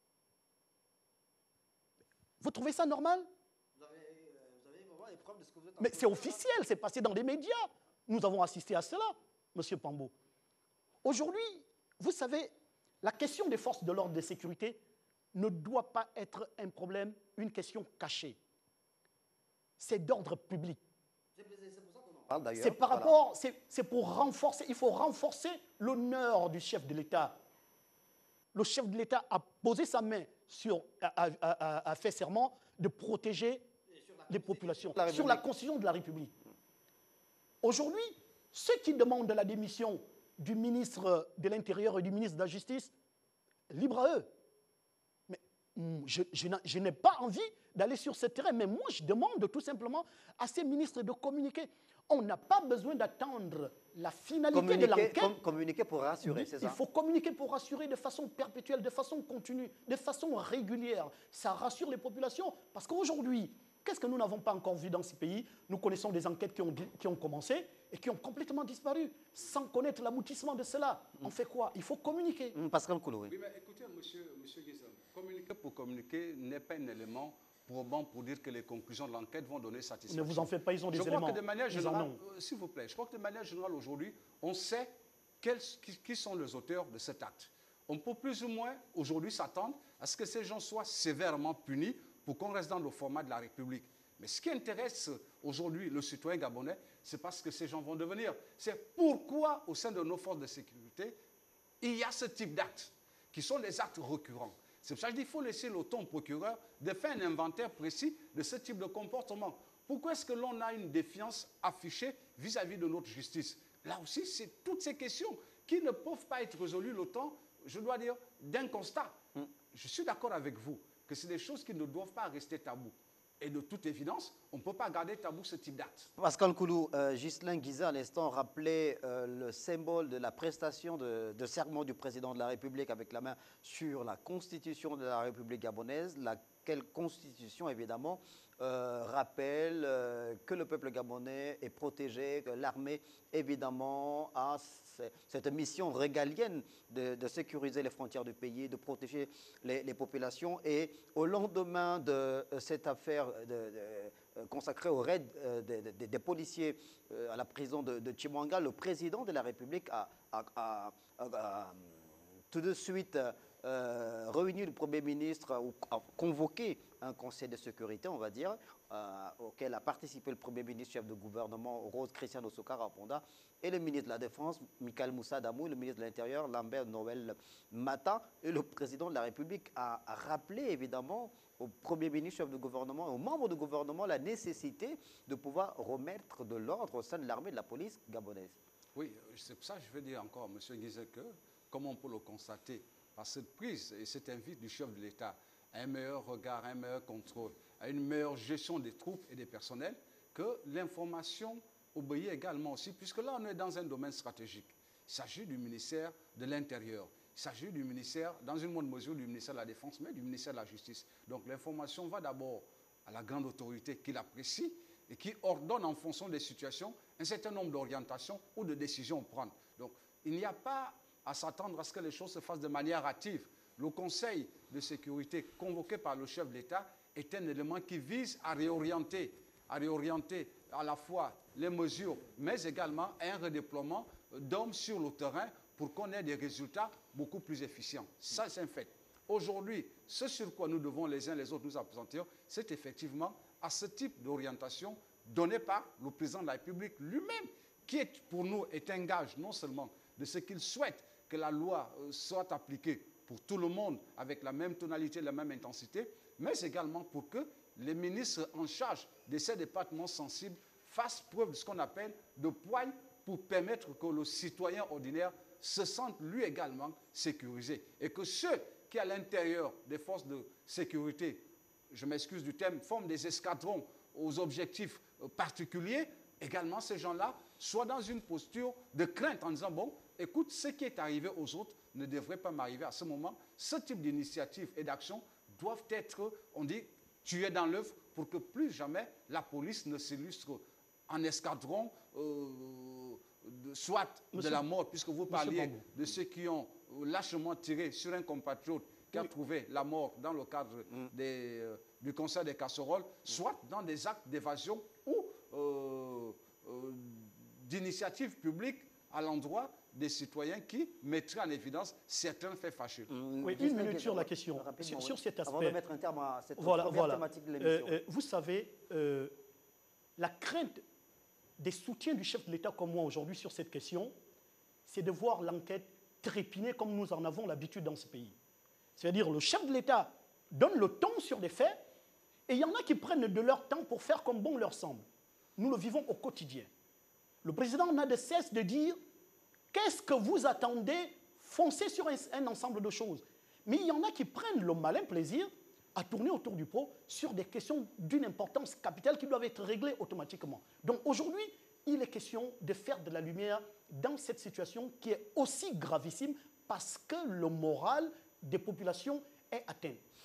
Vous trouvez ça normal? Vous avez vraiment les preuves de ce que vous êtes en train Mais de c'est officiel, c'est passé dans les médias. Nous avons assisté à cela, M. Pambo. Aujourd'hui, vous savez, la question des forces de l'ordre et de sécurité ne doit pas être un problème, une question cachée. C'est d'ordre public. C'est pour ça qu'on en parle d'ailleurs. C'est par rapport, c'est pour renforcer, il faut renforcer l'honneur du chef de l'État. Le chef de l'État a posé sa main a fait serment de protéger les populations, sur la Constitution de la République. Aujourd'hui, ceux qui demandent la démission du ministre de l'Intérieur et du ministre de la Justice, libre à eux. Mais je n'ai pas envie d'aller sur ce terrain, mais moi je demande tout simplement à ces ministres de communiquer. On n'a pas besoin d'attendre la finalité de l'enquête. Communiquer pour rassurer, c'est ça? Il faut communiquer pour rassurer de façon perpétuelle, de façon continue, de façon régulière. Ça rassure les populations parce qu'aujourd'hui, Qu'est-ce que nous n'avons pas encore vu dans ce pays? Nous connaissons des enquêtes qui ont commencé et qui ont complètement disparu, sans connaître l'aboutissement de cela. On fait quoi? Il faut communiquer. Pascal Koulou, oui. Oui, mais écoutez, monsieur Guizem, communiquer pour communiquer n'est pas un élément probant pour dire que les conclusions de l'enquête vont donner satisfaction. Ne vous en faites pas, ils ont des je éléments. Crois que de manière générale, s'il vous plaît, je crois que de manière générale aujourd'hui, on sait qui sont les auteurs de cet acte. On peut plus ou moins aujourd'hui s'attendre à ce que ces gens soient sévèrement punis pour qu'on reste dans le format de la République. Mais ce qui intéresse aujourd'hui le citoyen gabonais, c'est parce que ces gens vont devenir. C'est pourquoi, au sein de nos forces de sécurité, il y a ce type d'actes, qui sont des actes récurrents. C'est pour ça que je dis qu'il faut laisser le temps au procureur de faire un inventaire précis de ce type de comportement. Pourquoi est-ce que l'on a une défiance affichée vis-à-vis de notre justice? Là aussi, c'est toutes ces questions qui ne peuvent pas être résolues le temps, je dois dire, d'un constat. Je suis d'accord avec vous que c'est des choses qui ne doivent pas rester tabous. Et de toute évidence, on ne peut pas garder tabou ce type d'acte. Pascal Koulou, Ghislain Guizet, à l'instant, rappelait le symbole de la prestation de serment du président de la République avec la main sur la Constitution de la République gabonaise, laquelle Constitution, évidemment, rappelle que le peuple gabonais est protégé, que l'armée, évidemment, a cette mission régalienne de sécuriser les frontières du pays, de protéger les populations. Et au lendemain de cette affaire consacrée au raid des policiers à la prison de Chimwanga, le président de la République a tout de suite réuni le Premier ministre, ou a convoqué un conseil de sécurité, on va dire, auquel a participé le Premier ministre, chef de gouvernement, Rose Christian Osokara Ponda, et le ministre de la Défense, Michael Moussa Damou, le ministre de l'Intérieur, Lambert Noël Mata, et le président de la République a rappelé évidemment au Premier ministre, chef de gouvernement, et aux membres du gouvernement la nécessité de pouvoir remettre de l'ordre au sein de l'armée et de la police gabonaise. Oui, c'est pour ça que je veux dire encore, M. Guizet, que, comme on peut le constater, par cette prise et cet invite du chef de l'État à un meilleur regard, à un meilleur contrôle, à une meilleure gestion des troupes et des personnels, que l'information obéit également aussi, puisque là on est dans un domaine stratégique. Il s'agit du ministère de l'Intérieur, il s'agit du ministère, dans une moindre mesure, du ministère de la Défense, mais du ministère de la Justice. Donc l'information va d'abord à la grande autorité qui l'apprécie et qui ordonne en fonction des situations un certain nombre d'orientations ou de décisions à prendre. Donc il n'y a pas à s'attendre à ce que les choses se fassent de manière hâtive. Le Conseil de sécurité convoqué par le chef de l'État est un élément qui vise à réorienter à la fois les mesures, mais également un redéploiement d'hommes sur le terrain pour qu'on ait des résultats beaucoup plus efficients. Ça, c'est un fait. Aujourd'hui, ce sur quoi nous devons les uns les autres nous appesantir, c'est effectivement à ce type d'orientation donnée par le président de la République lui-même, qui est, pour nous est un gage non seulement de ce qu'il souhaite que la loi soit appliquée pour tout le monde avec la même tonalité, la même intensité, mais également pour que les ministres en charge de ces départements sensibles fassent preuve de ce qu'on appelle de poigne pour permettre que le citoyen ordinaire se sente lui également sécurisé. Et que ceux qui, à l'intérieur des forces de sécurité, je m'excuse du terme, forment des escadrons aux objectifs particuliers, également ces gens-là soient dans une posture de crainte en disant, bon, écoute, ce qui est arrivé aux autres ne devrait pas m'arriver à ce moment. Ce type d'initiative et d'action doivent être, on dit, tués dans l'œuf pour que plus jamais la police ne s'illustre en escadron, soit de la mort, puisque vous parliez de ceux qui ont lâchement tiré sur un compatriote qui a trouvé la mort dans le cadre du concert des casseroles, soit dans des actes d'évasion ou d'initiative publique à l'endroit des citoyens qui mettraient en évidence certains faits fâcheux. Oui, une minute sur la question, sur cet aspect. Avant de mettre un terme à cette première thématique de l'émission. Vous savez, la crainte des soutiens du chef de l'État comme moi aujourd'hui sur cette question, c'est de voir l'enquête trépiner comme nous en avons l'habitude dans ce pays. C'est-à-dire le chef de l'État donne le ton sur des faits et il y en a qui prennent de leur temps pour faire comme bon leur semble. Nous le vivons au quotidien. Le président n'a de cesse de dire qu'est-ce que vous attendez, foncez sur un ensemble de choses. Mais il y en a qui prennent le malin plaisir à tourner autour du pot sur des questions d'une importance capitale qui doivent être réglées automatiquement. Donc aujourd'hui, il est question de faire de la lumière dans cette situation qui est aussi gravissime parce que le moral des populations est atteint.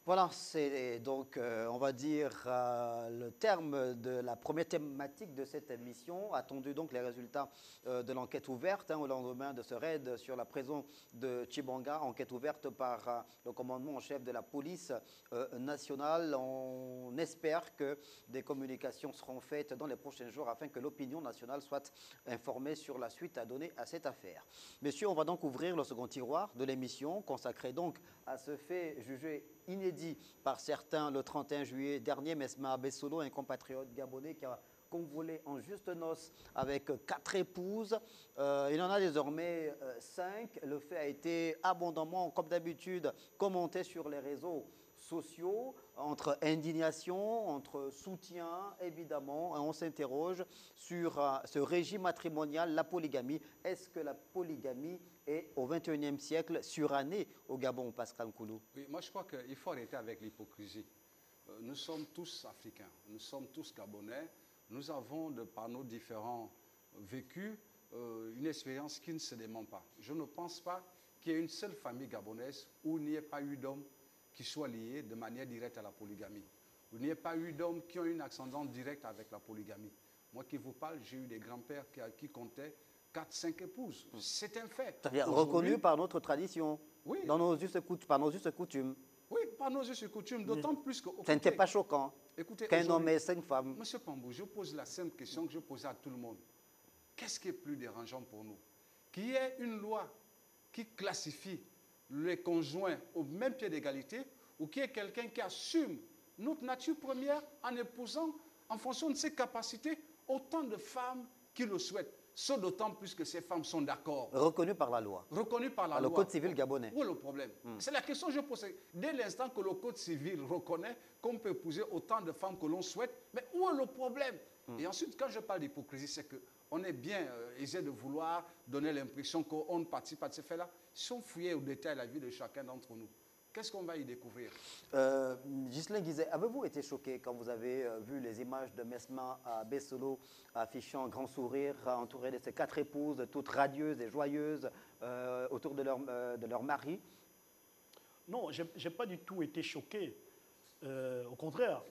Voilà, c'est donc, on va dire, le terme de la première thématique de cette émission. Attendu donc les résultats de l'enquête ouverte au lendemain de ce raid sur la prison de Tchibanga, enquête ouverte par le commandement en chef de la police nationale. On espère que des communications seront faites dans les prochains jours afin que l'opinion nationale soit informée sur la suite à donner à cette affaire. Messieurs, on va donc ouvrir le second tiroir de l'émission consacré donc à ce fait jugé inédit par certains le 31 juillet dernier. Mesma Bessolo, un compatriote gabonais qui a convolé en juste noces avec 4 épouses. Il en a désormais 5. Le fait a été abondamment, comme d'habitude, commenté sur les réseaux sociaux, entre indignation, entre soutien, évidemment. Et on s'interroge sur ce régime matrimonial, la polygamie. Est-ce que la polygamie est au XXIe siècle surannée au Gabon, Pascal Koulou? Oui, moi je crois qu'il faut arrêter avec l'hypocrisie. Nous sommes tous africains, nous sommes tous gabonais. Nous avons, par nos différents vécus, une expérience qui ne se dément pas. Je ne pense pas qu'il y ait une seule famille gabonaise où il n'y ait pas eu d'hommes qui soient liés de manière directe à la polygamie. Où il n'y ait pas eu d'hommes qui ont une ascendance directe avec la polygamie. Moi qui vous parle, j'ai eu des grands-pères qui comptaient 4-5 épouses. C'est un fait. C'est-à-dire reconnu par notre tradition, oui, par nos us coutumes. Oui, par nos us et coutumes, d'autant plus que... Ça n'était pas choquant qu'un homme ait 5 femmes. Monsieur Pambou, je pose la simple question que je posais à tout le monde. Qu'est-ce qui est plus dérangeant pour nous? Qu'il y ait une loi qui classifie les conjoints au même pied d'égalité ou qu'il y ait quelqu'un qui assume notre nature première en épousant, en fonction de ses capacités, autant de femmes qui le souhaitent. Ce d'autant plus que ces femmes sont d'accord. Reconnues par la loi. Reconnues par la loi. Le Code civil gabonais. Où est le problème? C'est la question que je pose. Dès l'instant que le Code civil reconnaît qu'on peut épouser autant de femmes que l'on souhaite, mais où est le problème? Et ensuite, quand je parle d'hypocrisie, c'est qu'on est bien aisé de vouloir donner l'impression qu'on ne participe pas de ces faits-là. Si on fouillait au détail la vie de chacun d'entre nous, qu'est-ce qu'on va y découvrir? Ghislain Guizet, avez-vous été choqué quand vous avez vu les images de Mesma Bessolo affichant un grand sourire, entouré de ses 4 épouses, toutes radieuses et joyeuses, autour de leur mari? Non, je n'ai pas du tout été choqué. Au contraire,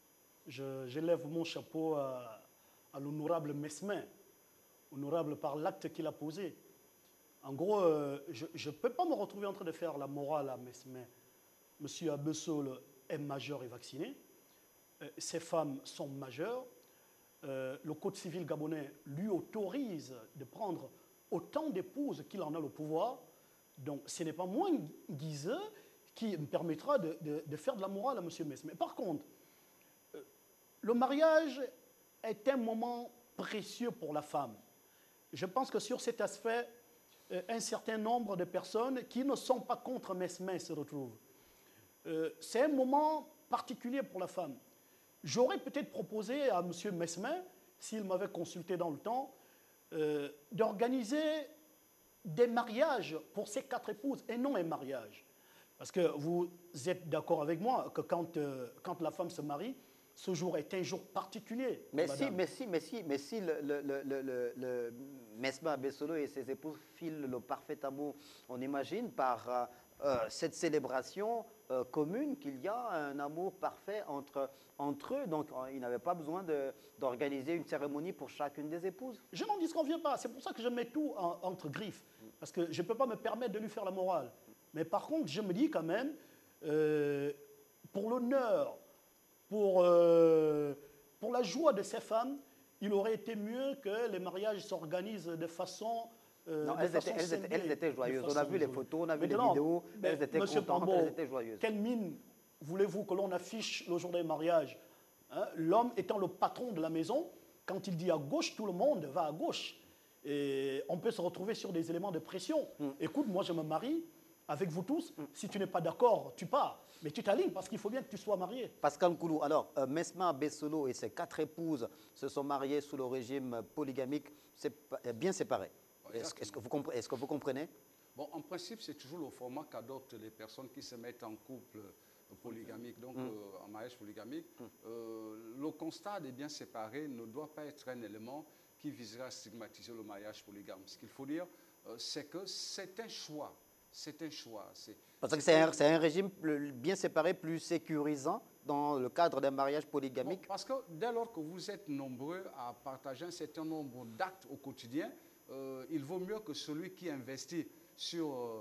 je lève mon chapeau à l'honorable Mesmin, honorable par l'acte qu'il a posé. En gros, je ne peux pas me retrouver en train de faire la morale à Mesmin. Monsieur Abessol est majeur et vacciné. Ces femmes sont majeures. Le Code civil gabonais lui autorise de prendre autant d'épouses qu'il en a le pouvoir. Donc, ce n'est pas moi, Guizet, qui me permettra de faire de la morale à M. Mesmin. Par contre, le mariage est un moment précieux pour la femme. Je pense que sur cet aspect, un certain nombre de personnes qui ne sont pas contre Mesmin se retrouvent. C'est un moment particulier pour la femme. J'aurais peut-être proposé à M. Mesmin, s'il m'avait consulté dans le temps, d'organiser des mariages pour ses 4 épouses et non un mariage. Parce que vous êtes d'accord avec moi que quand la femme se marie, ce jour est un jour particulier. Mais si le Mesma Bessolo et ses épouses filent le parfait amour, on imagine par cette célébration commune qu'il y a un amour parfait entre eux. Donc, il n'avait pas besoin d'organiser une cérémonie pour chacune des épouses. Je n'en disconviens pas. C'est pour ça que je mets tout entre griffes. Parce que je ne peux pas me permettre de lui faire la morale. Mais par contre, je me dis quand même, pour l'honneur, pour la joie de ces femmes, il aurait été mieux que les mariages s'organisent de façon... non, elles étaient joyeuses. On a vu les photos, on a vu les vidéos, elles étaient contentes, elles étaient joyeuses. Quelle mine voulez-vous que l'on affiche le jour des mariages, hein? L'homme étant le patron de la maison, quand il dit à gauche, tout le monde va à gauche. Et on peut se retrouver sur des éléments de pression. Écoute, moi je me marie avec vous tous. Si tu n'es pas d'accord, tu pars. Mais tu t'alignes parce qu'il faut bien que tu sois marié. Pascal Koulou, alors, Mesma Bessolo et ses 4 épouses se sont mariées sous le régime polygamique bien séparé. Est-ce que vous comprenez? Bon, en principe, c'est toujours le format qu'adoptent les personnes qui se mettent en couple polygamique, donc en mariage polygamique. Le constat des biens séparés ne doit pas être un élément qui viserait à stigmatiser le mariage polygame. Ce qu'il faut dire, c'est que c'est un choix. c'est un choix. Parce que c'est un régime bien séparé, plus sécurisant dans le cadre d'un mariage polygamique. Bon, parce que dès lors que vous êtes nombreux à partager un certain nombre d'actes au quotidien, il vaut mieux que celui qui investit sur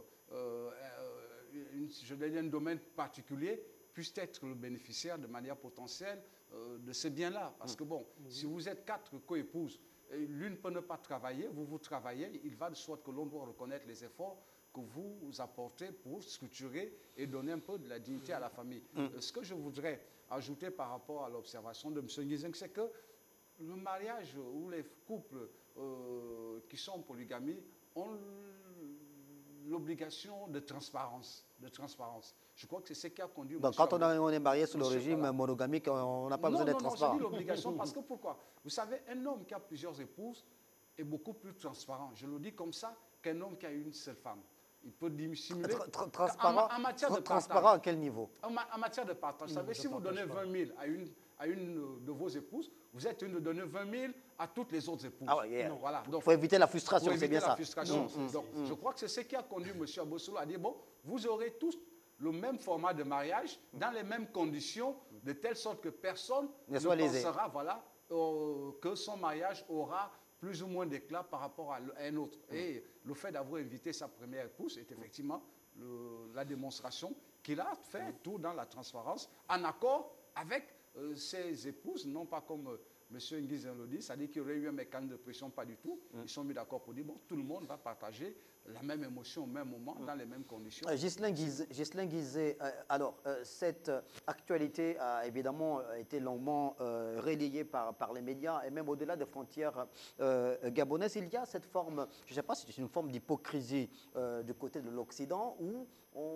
je dirais un domaine particulier puisse être le bénéficiaire de manière potentielle de ces biens-là. Parce que bon, si vous êtes 4 coépouses, l'une peut ne pas travailler, vous travaillez, il va de soi que l'on doit reconnaître les efforts que vous apportez pour structurer et donner un peu de la dignité à la famille. Ce que je voudrais ajouter par rapport à l'observation de M. Ngizeng, c'est que le mariage ou les couples qui sont en polygamie ont l'obligation de transparence. Je crois que c'est ce qui a conduit... Donc quand on est marié sous le régime monogamique, on n'a pas besoin d'être transparent. Non, je dis l'obligation parce que pourquoi? Vous savez, un homme qui a plusieurs épouses est beaucoup plus transparent. Je le dis comme ça qu'un homme qui a une seule femme. Il peut dissimuler. Transparent, en matière de transparent à quel niveau? En matière de partage. Vous savez, si vous donnez 20 000 à une de vos épouses, vous êtes une de donner 20 000 à toutes les autres épouses. Ah ouais, yeah. Voilà. Il faut éviter la frustration, c'est bien ça. La frustration. Donc, je crois que c'est ce qui a conduit M. Abossolo à dire, bon, vous aurez tous le même format de mariage, dans les mêmes conditions, de telle sorte que personne ne pensera que son mariage aura plus ou moins d'éclat par rapport à un autre. Et le fait d'avoir invité sa première épouse est effectivement la démonstration qu'il a fait tout dans la transparence, en accord avec ses épouses, non pas comme M. Ngizeng le dit, c'est-à-dire qu'il y aurait eu un mécanisme de pression, pas du tout. Ils sont mis d'accord pour dire, bon, tout le monde va partager la même émotion au même moment, dans les mêmes conditions. Ghislain Guizet, alors, cette actualité a évidemment été longuement relayée par les médias et même au-delà des frontières gabonaises. Il y a cette forme, je ne sais pas si c'est une forme d'hypocrisie du côté de l'Occident où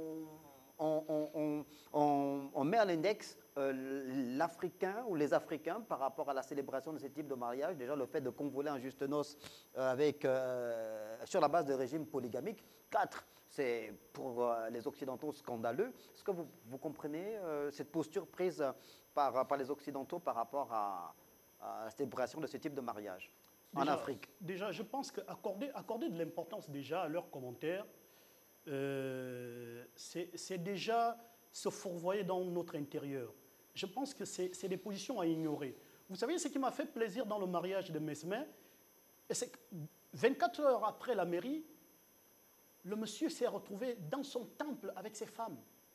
on met à l'index l'Africain ou les Africains par rapport à la célébration de ce type de mariage. Déjà, le fait de convoler en juste noces sur la base de régimes polygamiques. 4, c'est pour les Occidentaux scandaleux. Est-ce que vous comprenez cette posture prise par les Occidentaux par rapport à la célébration de ce type de mariage en Afrique? Déjà, je pense qu'accorder de l'importance déjà à leurs commentaires, c'est déjà se fourvoyer dans notre intérieur. Je pense que c'est des positions à ignorer. Vous savez, ce qui m'a fait plaisir dans le mariage de Mesmer, c'est que 24 heures après la mairie, le monsieur s'est retrouvé dans son temple avec ses femmes.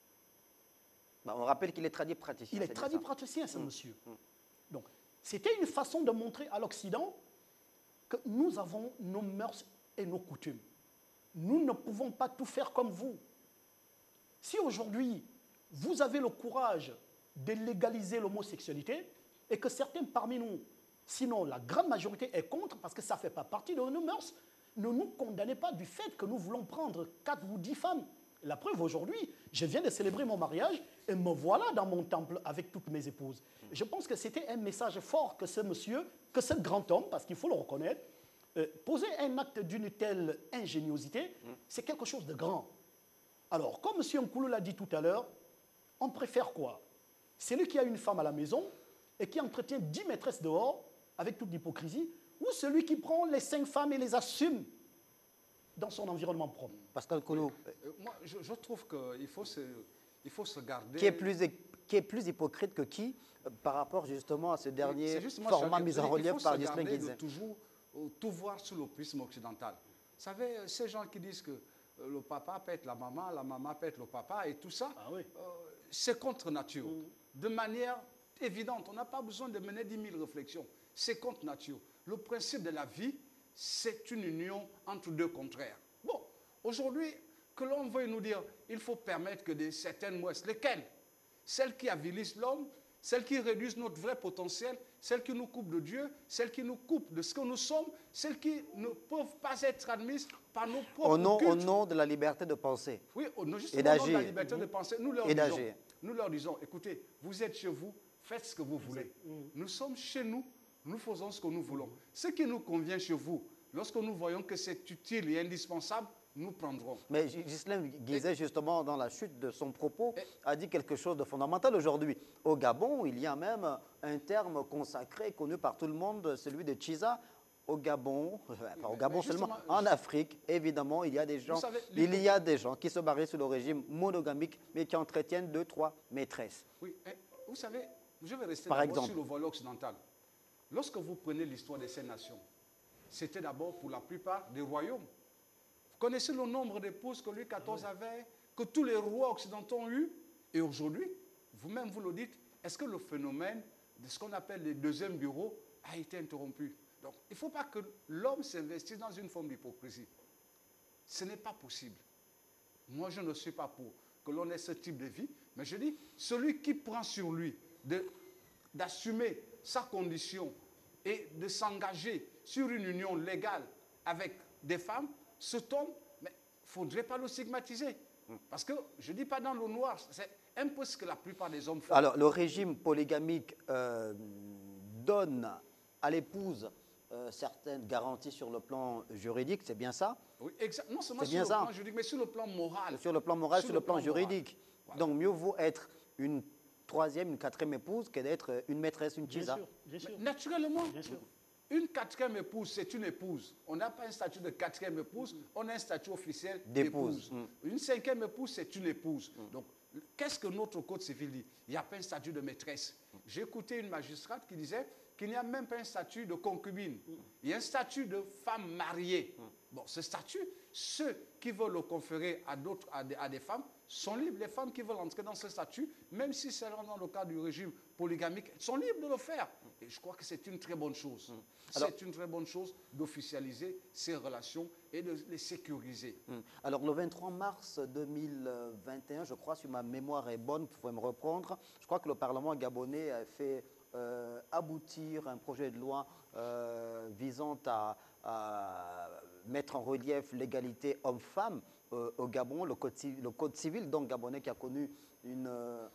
Bah, on rappelle qu'il est tradit praticien. Il est tradit praticien, ce monsieur. Donc, c'était une façon de montrer à l'Occident que nous avons nos mœurs et nos coutumes. Nous ne pouvons pas tout faire comme vous. Si aujourd'hui, vous avez le courage de légaliser l'homosexualité et que certains parmi nous, sinon la grande majorité est contre parce que ça ne fait pas partie de nos mœurs, ne nous condamnez pas du fait que nous voulons prendre 4 ou 10 femmes. La preuve aujourd'hui, je viens de célébrer mon mariage et me voilà dans mon temple avec toutes mes épouses. Je pense que c'était un message fort que ce monsieur, que ce grand homme, parce qu'il faut le reconnaître, poser un acte d'une telle ingéniosité, c'est quelque chose de grand. Alors, comme M. Nkoulou l'a dit tout à l'heure, on préfère quoi? Celui qui a une femme à la maison et qui entretient 10 maîtresses dehors, avec toute l'hypocrisie, ou celui qui prend les 5 femmes et les assume dans son environnement propre? Pascal Nkoulou. Moi, je trouve qu'il faut se garder... Qui est plus hypocrite que qui par rapport justement à ce dernier format mis en relief par Ghislain Guizet? Toujours tout voir sous le prisme occidental. Vous savez, ces gens qui disent que le papa peut être la maman peut être le papa et tout ça, c'est contre nature. De manière évidente, on n'a pas besoin de mener 10 000 réflexions. C'est contre nature. Le principe de la vie, c'est une union entre deux contraires. Bon, aujourd'hui, que l'on veuille nous dire, il faut permettre que certaines mœurs, lesquelles? Celles qui avilissent l'homme, celles qui réduisent notre vrai potentiel, celles qui nous coupent de Dieu, celles qui nous coupent de ce que nous sommes, celles qui ne peuvent pas être admises par nos propres cultes. Au nom de la liberté de penser. Oui, justement au nom de la liberté de penser. Nous leur disons, écoutez, vous êtes chez vous, faites ce que vous voulez. Nous sommes chez nous, nous faisons ce que nous voulons. Ce qui nous convient chez vous, lorsque nous voyons que c'est utile et indispensable, nous prendrons. Mais Ghislain Guizet, justement, dans la chute de son propos, a dit quelque chose de fondamental aujourd'hui. Au Gabon, il y a même un terme consacré, connu par tout le monde, celui de Chiza. au Gabon, pas au Gabon mais seulement, justement, en Afrique, évidemment, il y a des gens, savez, il y a des gens qui se marient sous le régime monogamique, mais qui entretiennent 2, 3 maîtresses. oui, vous savez, je vais rester Par d'abord exemple. sur le volet occidental. Lorsque vous prenez l'histoire de ces nations, c'était d'abord pour la plupart des royaumes. Vous connaissez le nombre d'épouses que Louis XIV avait, que tous les rois occidentaux ont eu. Et aujourd'hui, vous-même vous le dites, est-ce que le phénomène de ce qu'on appelle les deuxièmes bureaux a été interrompu? Donc, il ne faut pas que l'homme s'investisse dans une forme d'hypocrisie. Ce n'est pas possible. Moi, je ne suis pas pour que l'on ait ce type de vie, mais je dis, celui qui prend sur lui d'assumer sa condition et de s'engager sur une union légale avec des femmes, cet homme, mais il ne faudrait pas le stigmatiser. Parce que je ne dis pas dans le noir, c'est un peu ce que la plupart des hommes font. Alors, le régime polygamique donne à l'épouse certaines garanties sur le plan juridique, c'est bien ça? Oui, exact. Non seulement C'est sur bien le ça. plan juridique, mais sur le plan moral. Sur le plan moral, sur le plan moral. juridique. Voilà. Donc, mieux vaut être une troisième, une quatrième épouse que d'être une maîtresse, une Bien chisa. sûr, bien sûr. Naturellement, Bien sûr. une quatrième épouse, c'est une épouse. On n'a pas un statut de quatrième épouse, on a un statut officiel D'épouse. d'épouse. Une cinquième épouse, c'est une épouse. Donc, qu'est-ce que notre code civil dit? Il n'y a pas un statut de maîtresse. J'ai écouté une magistrate qui disait qu'il n'y a même pas un statut de concubine. Il y a un statut de femme mariée. Bon, ce statut, ceux qui veulent le conférer à des femmes sont libres. Les femmes qui veulent entrer dans ce statut, même si c'est dans le cadre du régime polygamique, sont libres de le faire. Et je crois que c'est une très bonne chose. C'est une très bonne chose d'officialiser ces relations et de les sécuriser. Alors, le 23 mars 2021, je crois, si ma mémoire est bonne, vous pouvez me reprendre, je crois que le Parlement gabonais a fait aboutir un projet de loi visant à mettre en relief l'égalité homme-femme au Gabon, le code civil donc gabonais qui a connu une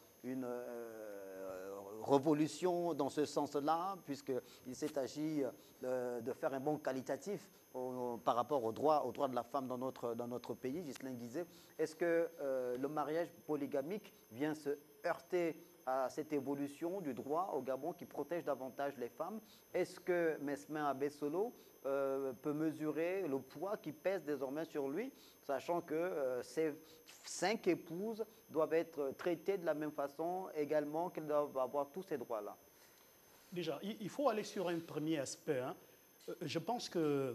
révolution dans ce sens-là, puisqu'il s'est agi de faire un bond qualitatif par rapport aux droits de la femme dans notre pays. Ghislain Guizet, est-ce que le mariage polygamique vient se heurter à cette évolution du droit au Gabon qui protège davantage les femmes? Est-ce que Mesmin Abessolo peut mesurer le poids qui pèse désormais sur lui, sachant que ces 5 épouses doivent être traitées de la même façon également, qu'elles doivent avoir tous ces droits-là? Déjà, il faut aller sur un premier aspect. Hein. Je pense que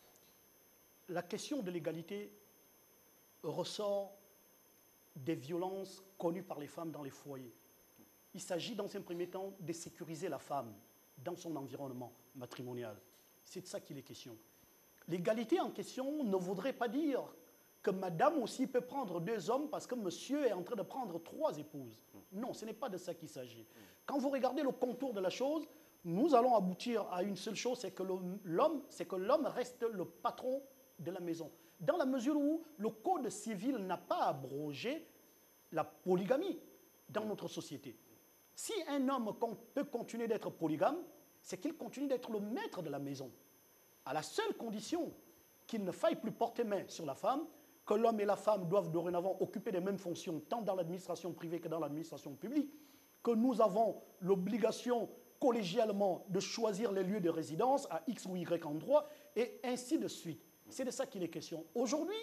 la question de l'égalité ressort des violences connues par les femmes dans les foyers. Il s'agit dans un premier temps de sécuriser la femme dans son environnement matrimonial. C'est de ça qu'il est question. L'égalité en question ne voudrait pas dire que madame aussi peut prendre 2 hommes parce que monsieur est en train de prendre 3 épouses. Non, ce n'est pas de ça qu'il s'agit. Quand vous regardez le contour de la chose, nous allons aboutir à une seule chose, c'est que l'homme reste le patron de la maison. Dans la mesure où le code civil n'a pas abrogé la polygamie dans notre société. Si un homme peut continuer d'être polygame, c'est qu'il continue d'être le maître de la maison, à la seule condition qu'il ne faille plus porter main sur la femme, que l'homme et la femme doivent dorénavant occuper les mêmes fonctions, tant dans l'administration privée que dans l'administration publique, que nous avons l'obligation collégialement de choisir les lieux de résidence à X ou Y endroit, et ainsi de suite. C'est de ça qu'il est question. Aujourd'hui,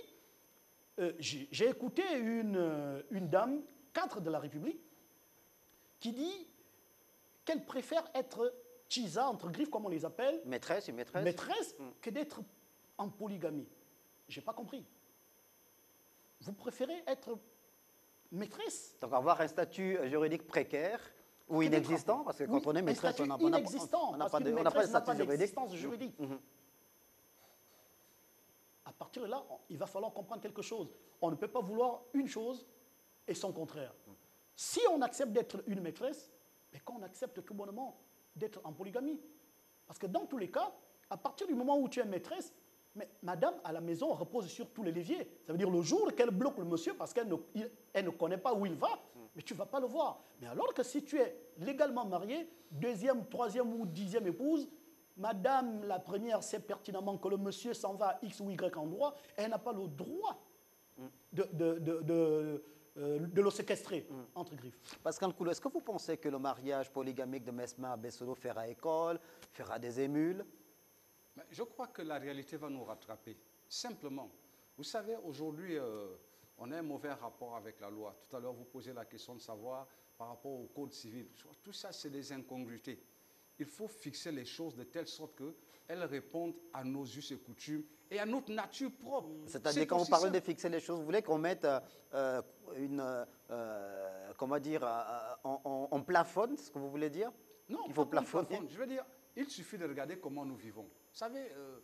j'ai écouté une dame, cadre de la République, qui dit qu'elle préfère être chisa, entre griffes, comme on les appelle, Maîtresse et maîtresse. maîtresse, que d'être en polygamie. Je n'ai pas compris. Vous préférez être maîtresse? Donc avoir un statut juridique précaire ou inexistant, parce que quand on est maîtresse, on n'a pas de statut juridique. d'existence juridique. À partir de là, il va falloir comprendre quelque chose. On ne peut pas vouloir une chose et son contraire. Si on accepte d'être une maîtresse, mais qu'on accepte tout bonnement d'être en polygamie. Parce que dans tous les cas, à partir du moment où tu es maîtresse, mais madame, à la maison, repose sur tous les leviers. Ça veut dire le jour qu'elle bloque le monsieur parce qu'elle ne connaît pas où il va, mais tu ne vas pas le voir. Mais alors que si tu es légalement marié, 2e, 3e ou 10e épouse, madame, la première sait pertinemment que le monsieur s'en va à X ou Y endroit, elle n'a pas le droit de le séquestrer, entre griffes. Pascal Koulou, est-ce que vous pensez que le mariage polygamique de Mesmin Abessolo fera école, fera des émules? Je crois que la réalité va nous rattraper, simplement. Vous savez, aujourd'hui, on a un mauvais rapport avec la loi. Tout à l'heure, vous posez la question de savoir par rapport au code civil. Tout ça, c'est des incongruités. Il faut fixer les choses de telle sorte qu'elles répondent à nos us et coutumes et à notre nature propre. C'est-à-dire, quand vous parlez de fixer les choses, vous voulez qu'on mette comment dire, on plafonne, ce que vous voulez dire? Non, il faut plafonner. Je veux dire, il suffit de regarder comment nous vivons. Vous savez,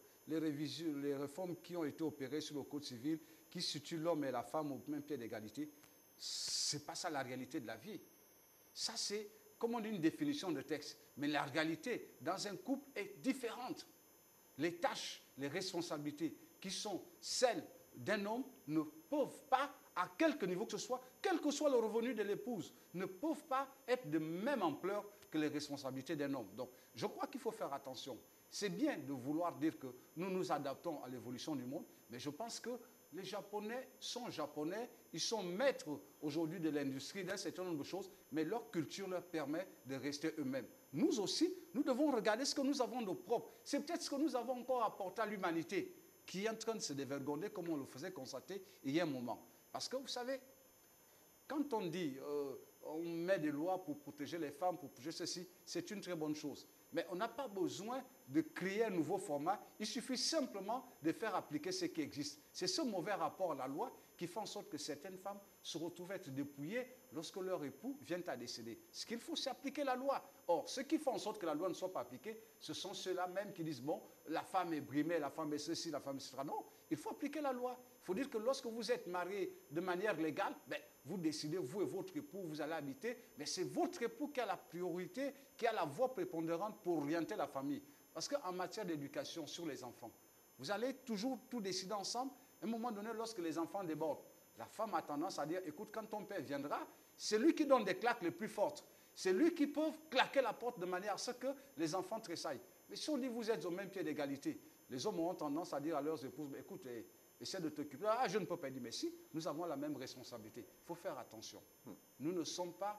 les réformes qui ont été opérées sur le code civil, qui situent l'homme et la femme au même pied d'égalité, ce n'est pas ça la réalité de la vie. Ça, c'est, comme on dit, une définition de texte. Mais la réalité dans un couple est différente. Les tâches, les responsabilités qui sont celles d'un homme ne peuvent pas, à quelque niveau que ce soit, quel que soit le revenu de l'épouse, ne peuvent pas être de même ampleur que les responsabilités d'un homme. Donc, je crois qu'il faut faire attention. C'est bien de vouloir dire que nous nous adaptons à l'évolution du monde, mais je pense que les Japonais sont japonais, ils sont maîtres aujourd'hui de l'industrie, d'un certain nombre de choses, mais leur culture leur permet de rester eux-mêmes. Nous aussi, nous devons regarder ce que nous avons de propre. C'est peut-être ce que nous avons encore apporté à l'humanité, qui est en train de se dévergonder comme on le faisait constater il y a un moment. Parce que vous savez, quand on dit on met des lois pour protéger les femmes, pour protéger ceci, c'est une très bonne chose. Mais on n'a pas besoin de créer un nouveau format. Il suffit simplement de faire appliquer ce qui existe. C'est ce mauvais rapport à la loi qui fait en sorte que certaines femmes se retrouvent être dépouillées lorsque leur époux vient à décéder. Ce qu'il faut, c'est appliquer la loi. Or, ceux qui font en sorte que la loi ne soit pas appliquée, ce sont ceux-là même qui disent, bon, la femme est brimée, la femme est ceci, la femme est cela. Non, il faut appliquer la loi. Il faut dire que lorsque vous êtes marié de manière légale, ben, vous décidez, vous et votre époux, vous allez habiter, mais c'est votre époux qui a la priorité, qui a la voix prépondérante pour orienter la famille. Parce qu'en matière d'éducation sur les enfants, vous allez toujours tout décider ensemble. À un moment donné, lorsque les enfants débordent, la femme a tendance à dire, écoute, quand ton père viendra, c'est lui qui donne des claques les plus fortes. C'est lui qui peut claquer la porte de manière à ce que les enfants tressaillent. Mais si on dit, vous êtes au même pied d'égalité, les hommes ont tendance à dire à leurs épouses, écoute, essaie de t'occuper. Ah, je ne peux pas dire, mais si, nous avons la même responsabilité. Il faut faire attention. Nous ne sommes pas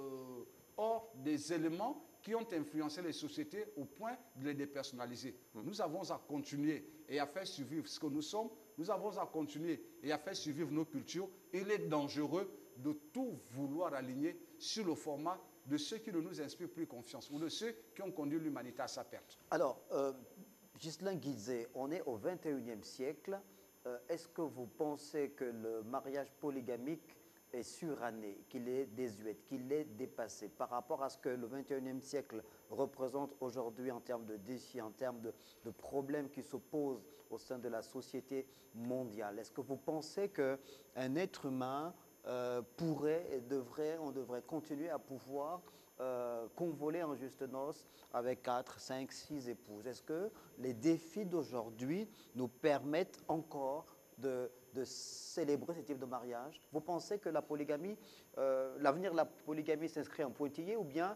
hors des éléments qui ont influencé les sociétés au point de les dépersonnaliser. Nous avons à continuer et à faire survivre ce que nous sommes. Nous avons à continuer et à faire survivre nos cultures. Il est dangereux de tout vouloir aligner sur le format de ceux qui ne nous inspirent plus confiance ou de ceux qui ont conduit l'humanité à sa perte. Alors, Ghislain Guizet, on est au XXIe siècle. Est-ce que vous pensez que le mariage polygamique est suranné, qu'il est désuet, qu'il est dépassé par rapport à ce que le XXIe siècle représente aujourd'hui en termes de défis, en termes de problèmes qui se posent au sein de la société mondiale? Est-ce que vous pensez qu'un être humain pourrait et on devrait continuer à pouvoir convoler en juste noces avec 4, 5, 6 épouses? Est-ce que les défis d'aujourd'hui nous permettent encore de célébrer ce type de mariage? Vous pensez que la polygamie, l'avenir de la polygamie s'inscrit en pointillé, ou bien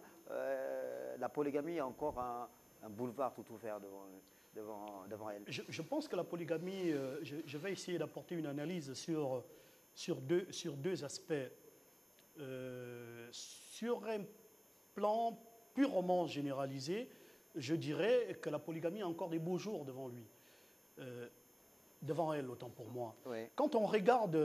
la polygamie a encore un boulevard tout ouvert devant elle? Je pense que la polygamie, je vais essayer d'apporter une analyse sur deux aspects. Sur un plan purement généralisé, je dirais que la polygamie a encore des beaux jours devant lui. Devant elle, autant pour moi. Oui. Quand on regarde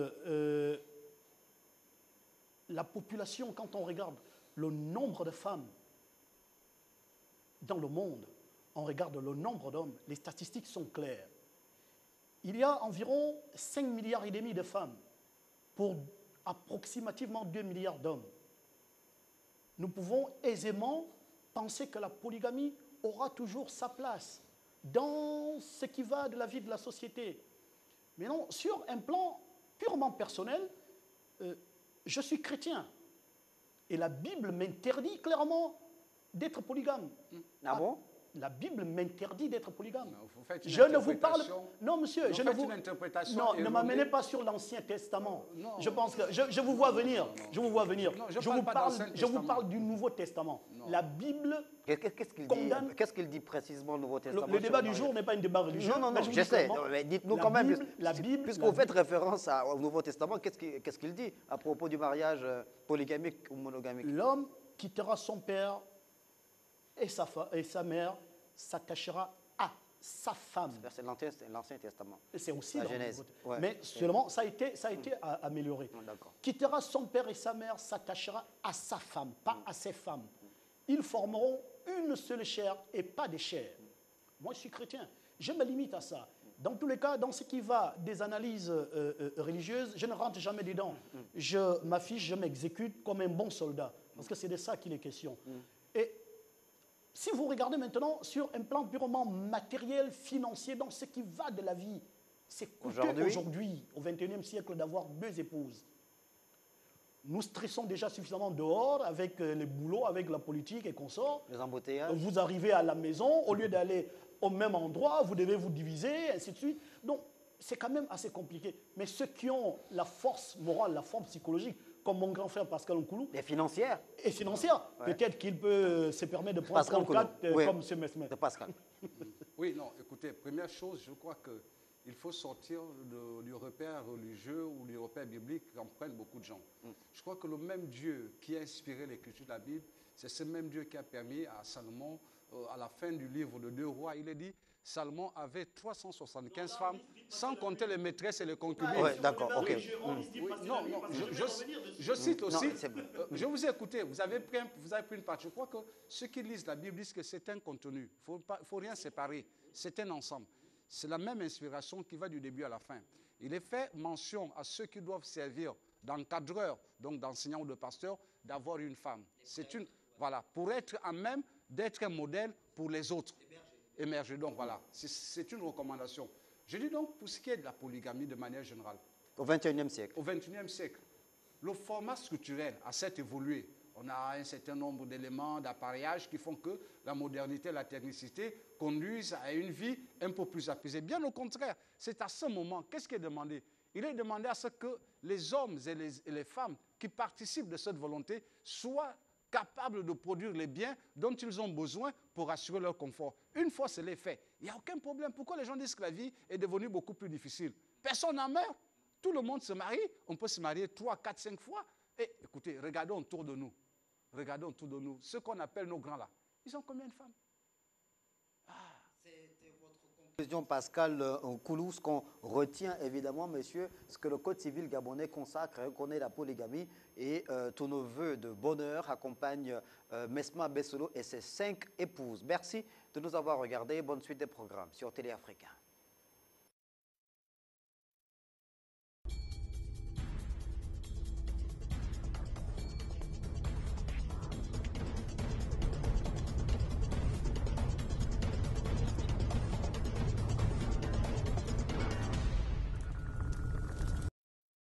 la population, quand on regarde le nombre de femmes dans le monde, on regarde le nombre d'hommes, les statistiques sont claires. Il y a environ 5,5 milliards de femmes pour approximativement 2 milliards d'hommes. Nous pouvons aisément penser que la polygamie aura toujours sa place dans ce qui va de la vie de la société. Mais non, sur un plan purement personnel, je suis chrétien. Et la Bible m'interdit clairement d'être polygame. Ah bon? La Bible m'interdit d'être polygame. Vous faites une Je ne vous parle... interprétation. Non, monsieur, je ne vous... Une interprétation Non, ne erronée. m'amenez pas sur l'Ancien Testament. Non. Je pense que... Je vous vois venir. Je vous vois venir. Non, Je vous parle du Nouveau Testament. Non. La Bible... Qu'est-ce qu'il condamne- dit, qu'est-ce qu'il dit précisément au Nouveau Testament? Le débat sur du le jour mariage? n'est pas un débat religieux. Non, mais je vous je dis sais. clairement, Mais dites-nous la quand même, Bible- la Bible- puisque la vous faites Bible- référence au Nouveau Testament, qu'est-ce qu'il dit à propos du mariage polygamique ou monogamique? L'homme quittera son père et sa mère s'attachera à sa femme. C'est l'Ancien Testament. C'est aussi La dans Genèse. le Nouveau. Ouais. Mais seulement, ça a été amélioré. D'accord. Quittera son père et sa mère, s'attachera à sa femme, pas à ses femmes. Ils formeront une seule chair et pas des chairs. Moi, je suis chrétien. Je me limite à ça. Dans tous les cas, dans ce qui va des analyses religieuses, je ne rentre jamais dedans. Je m'affiche, je m'exécute comme un bon soldat. Parce que c'est de ça qu'il est question. Et si vous regardez maintenant sur un plan purement matériel, financier, dans ce qui va de la vie, c'est coûteux aujourd'hui, au XXIe siècle, d'avoir 2 épouses. Nous stressons déjà suffisamment dehors avec les boulots, avec la politique et consorts. Les embouteillages. Vous arrivez à la maison, au lieu d'aller au même endroit, vous devez vous diviser, ainsi de suite. Donc, c'est quand même assez compliqué. Mais ceux qui ont la force morale, la force psychologique, comme mon grand frère Pascal Nkoulou. Et financière. Et financière. Ouais. Peut-être qu'il peut se permettre de prendre 34 oui. comme ce Mesmer. De Pascal. Oui, non, écoutez, première chose, je crois qu'il faut sortir du repère religieux ou du repère biblique qu'en prennent beaucoup de gens. Je crois que le même Dieu qui a inspiré l'écriture de la Bible, c'est ce même Dieu qui a permis à Salomon, à la fin du livre de 2 Rois, il est dit, Salomon avait 375 femmes, sans compter les maîtresses et les concubines. Oui, d'accord, ok. Oui, non, je cite aussi, je vous ai écouté, vous avez pris une partie. Je crois que ceux qui lisent la Bible disent que c'est un contenu, il ne faut rien séparer, c'est un ensemble. C'est la même inspiration qui va du début à la fin. Il est fait mention à ceux qui doivent servir d'encadreurs, donc d'enseignants ou de pasteurs, d'avoir une femme. C'est une, voilà, pour être à même d'être un modèle pour les autres. Émerger. Donc voilà, c'est une recommandation. Je dis donc pour ce qui est de la polygamie de manière générale. Au XXIe siècle. Au XXIe siècle, le format structurel a certes évolué. On a un certain nombre d'éléments d'appareillage qui font que la modernité et la technicité conduisent à une vie un peu plus apaisée. Bien au contraire, c'est à ce moment, qu'est-ce qui est demandé? Il est demandé à ce que les hommes et les femmes qui participent de cette volonté soient capables de produire les biens dont ils ont besoin pour assurer leur confort. Une fois c'est fait, il n'y a aucun problème. Pourquoi les gens disent que la vie est devenue beaucoup plus difficile? Personne n'en meurt. Tout le monde se marie. On peut se marier 3, 4, 5 fois. Et écoutez, regardons autour de nous. Regardons autour de nous. Ceux qu'on appelle nos grands là, ils ont combien de femmes? Conclusion, Pascal Nkoulou, ce qu'on retient évidemment, monsieur, ce que le Code civil gabonais consacre, reconnaît la polygamie et tous nos voeux de bonheur accompagnent Mesma Bessolo et ses 5 épouses. Merci de nous avoir regardés. Bonne suite des programmes sur Télé Africain.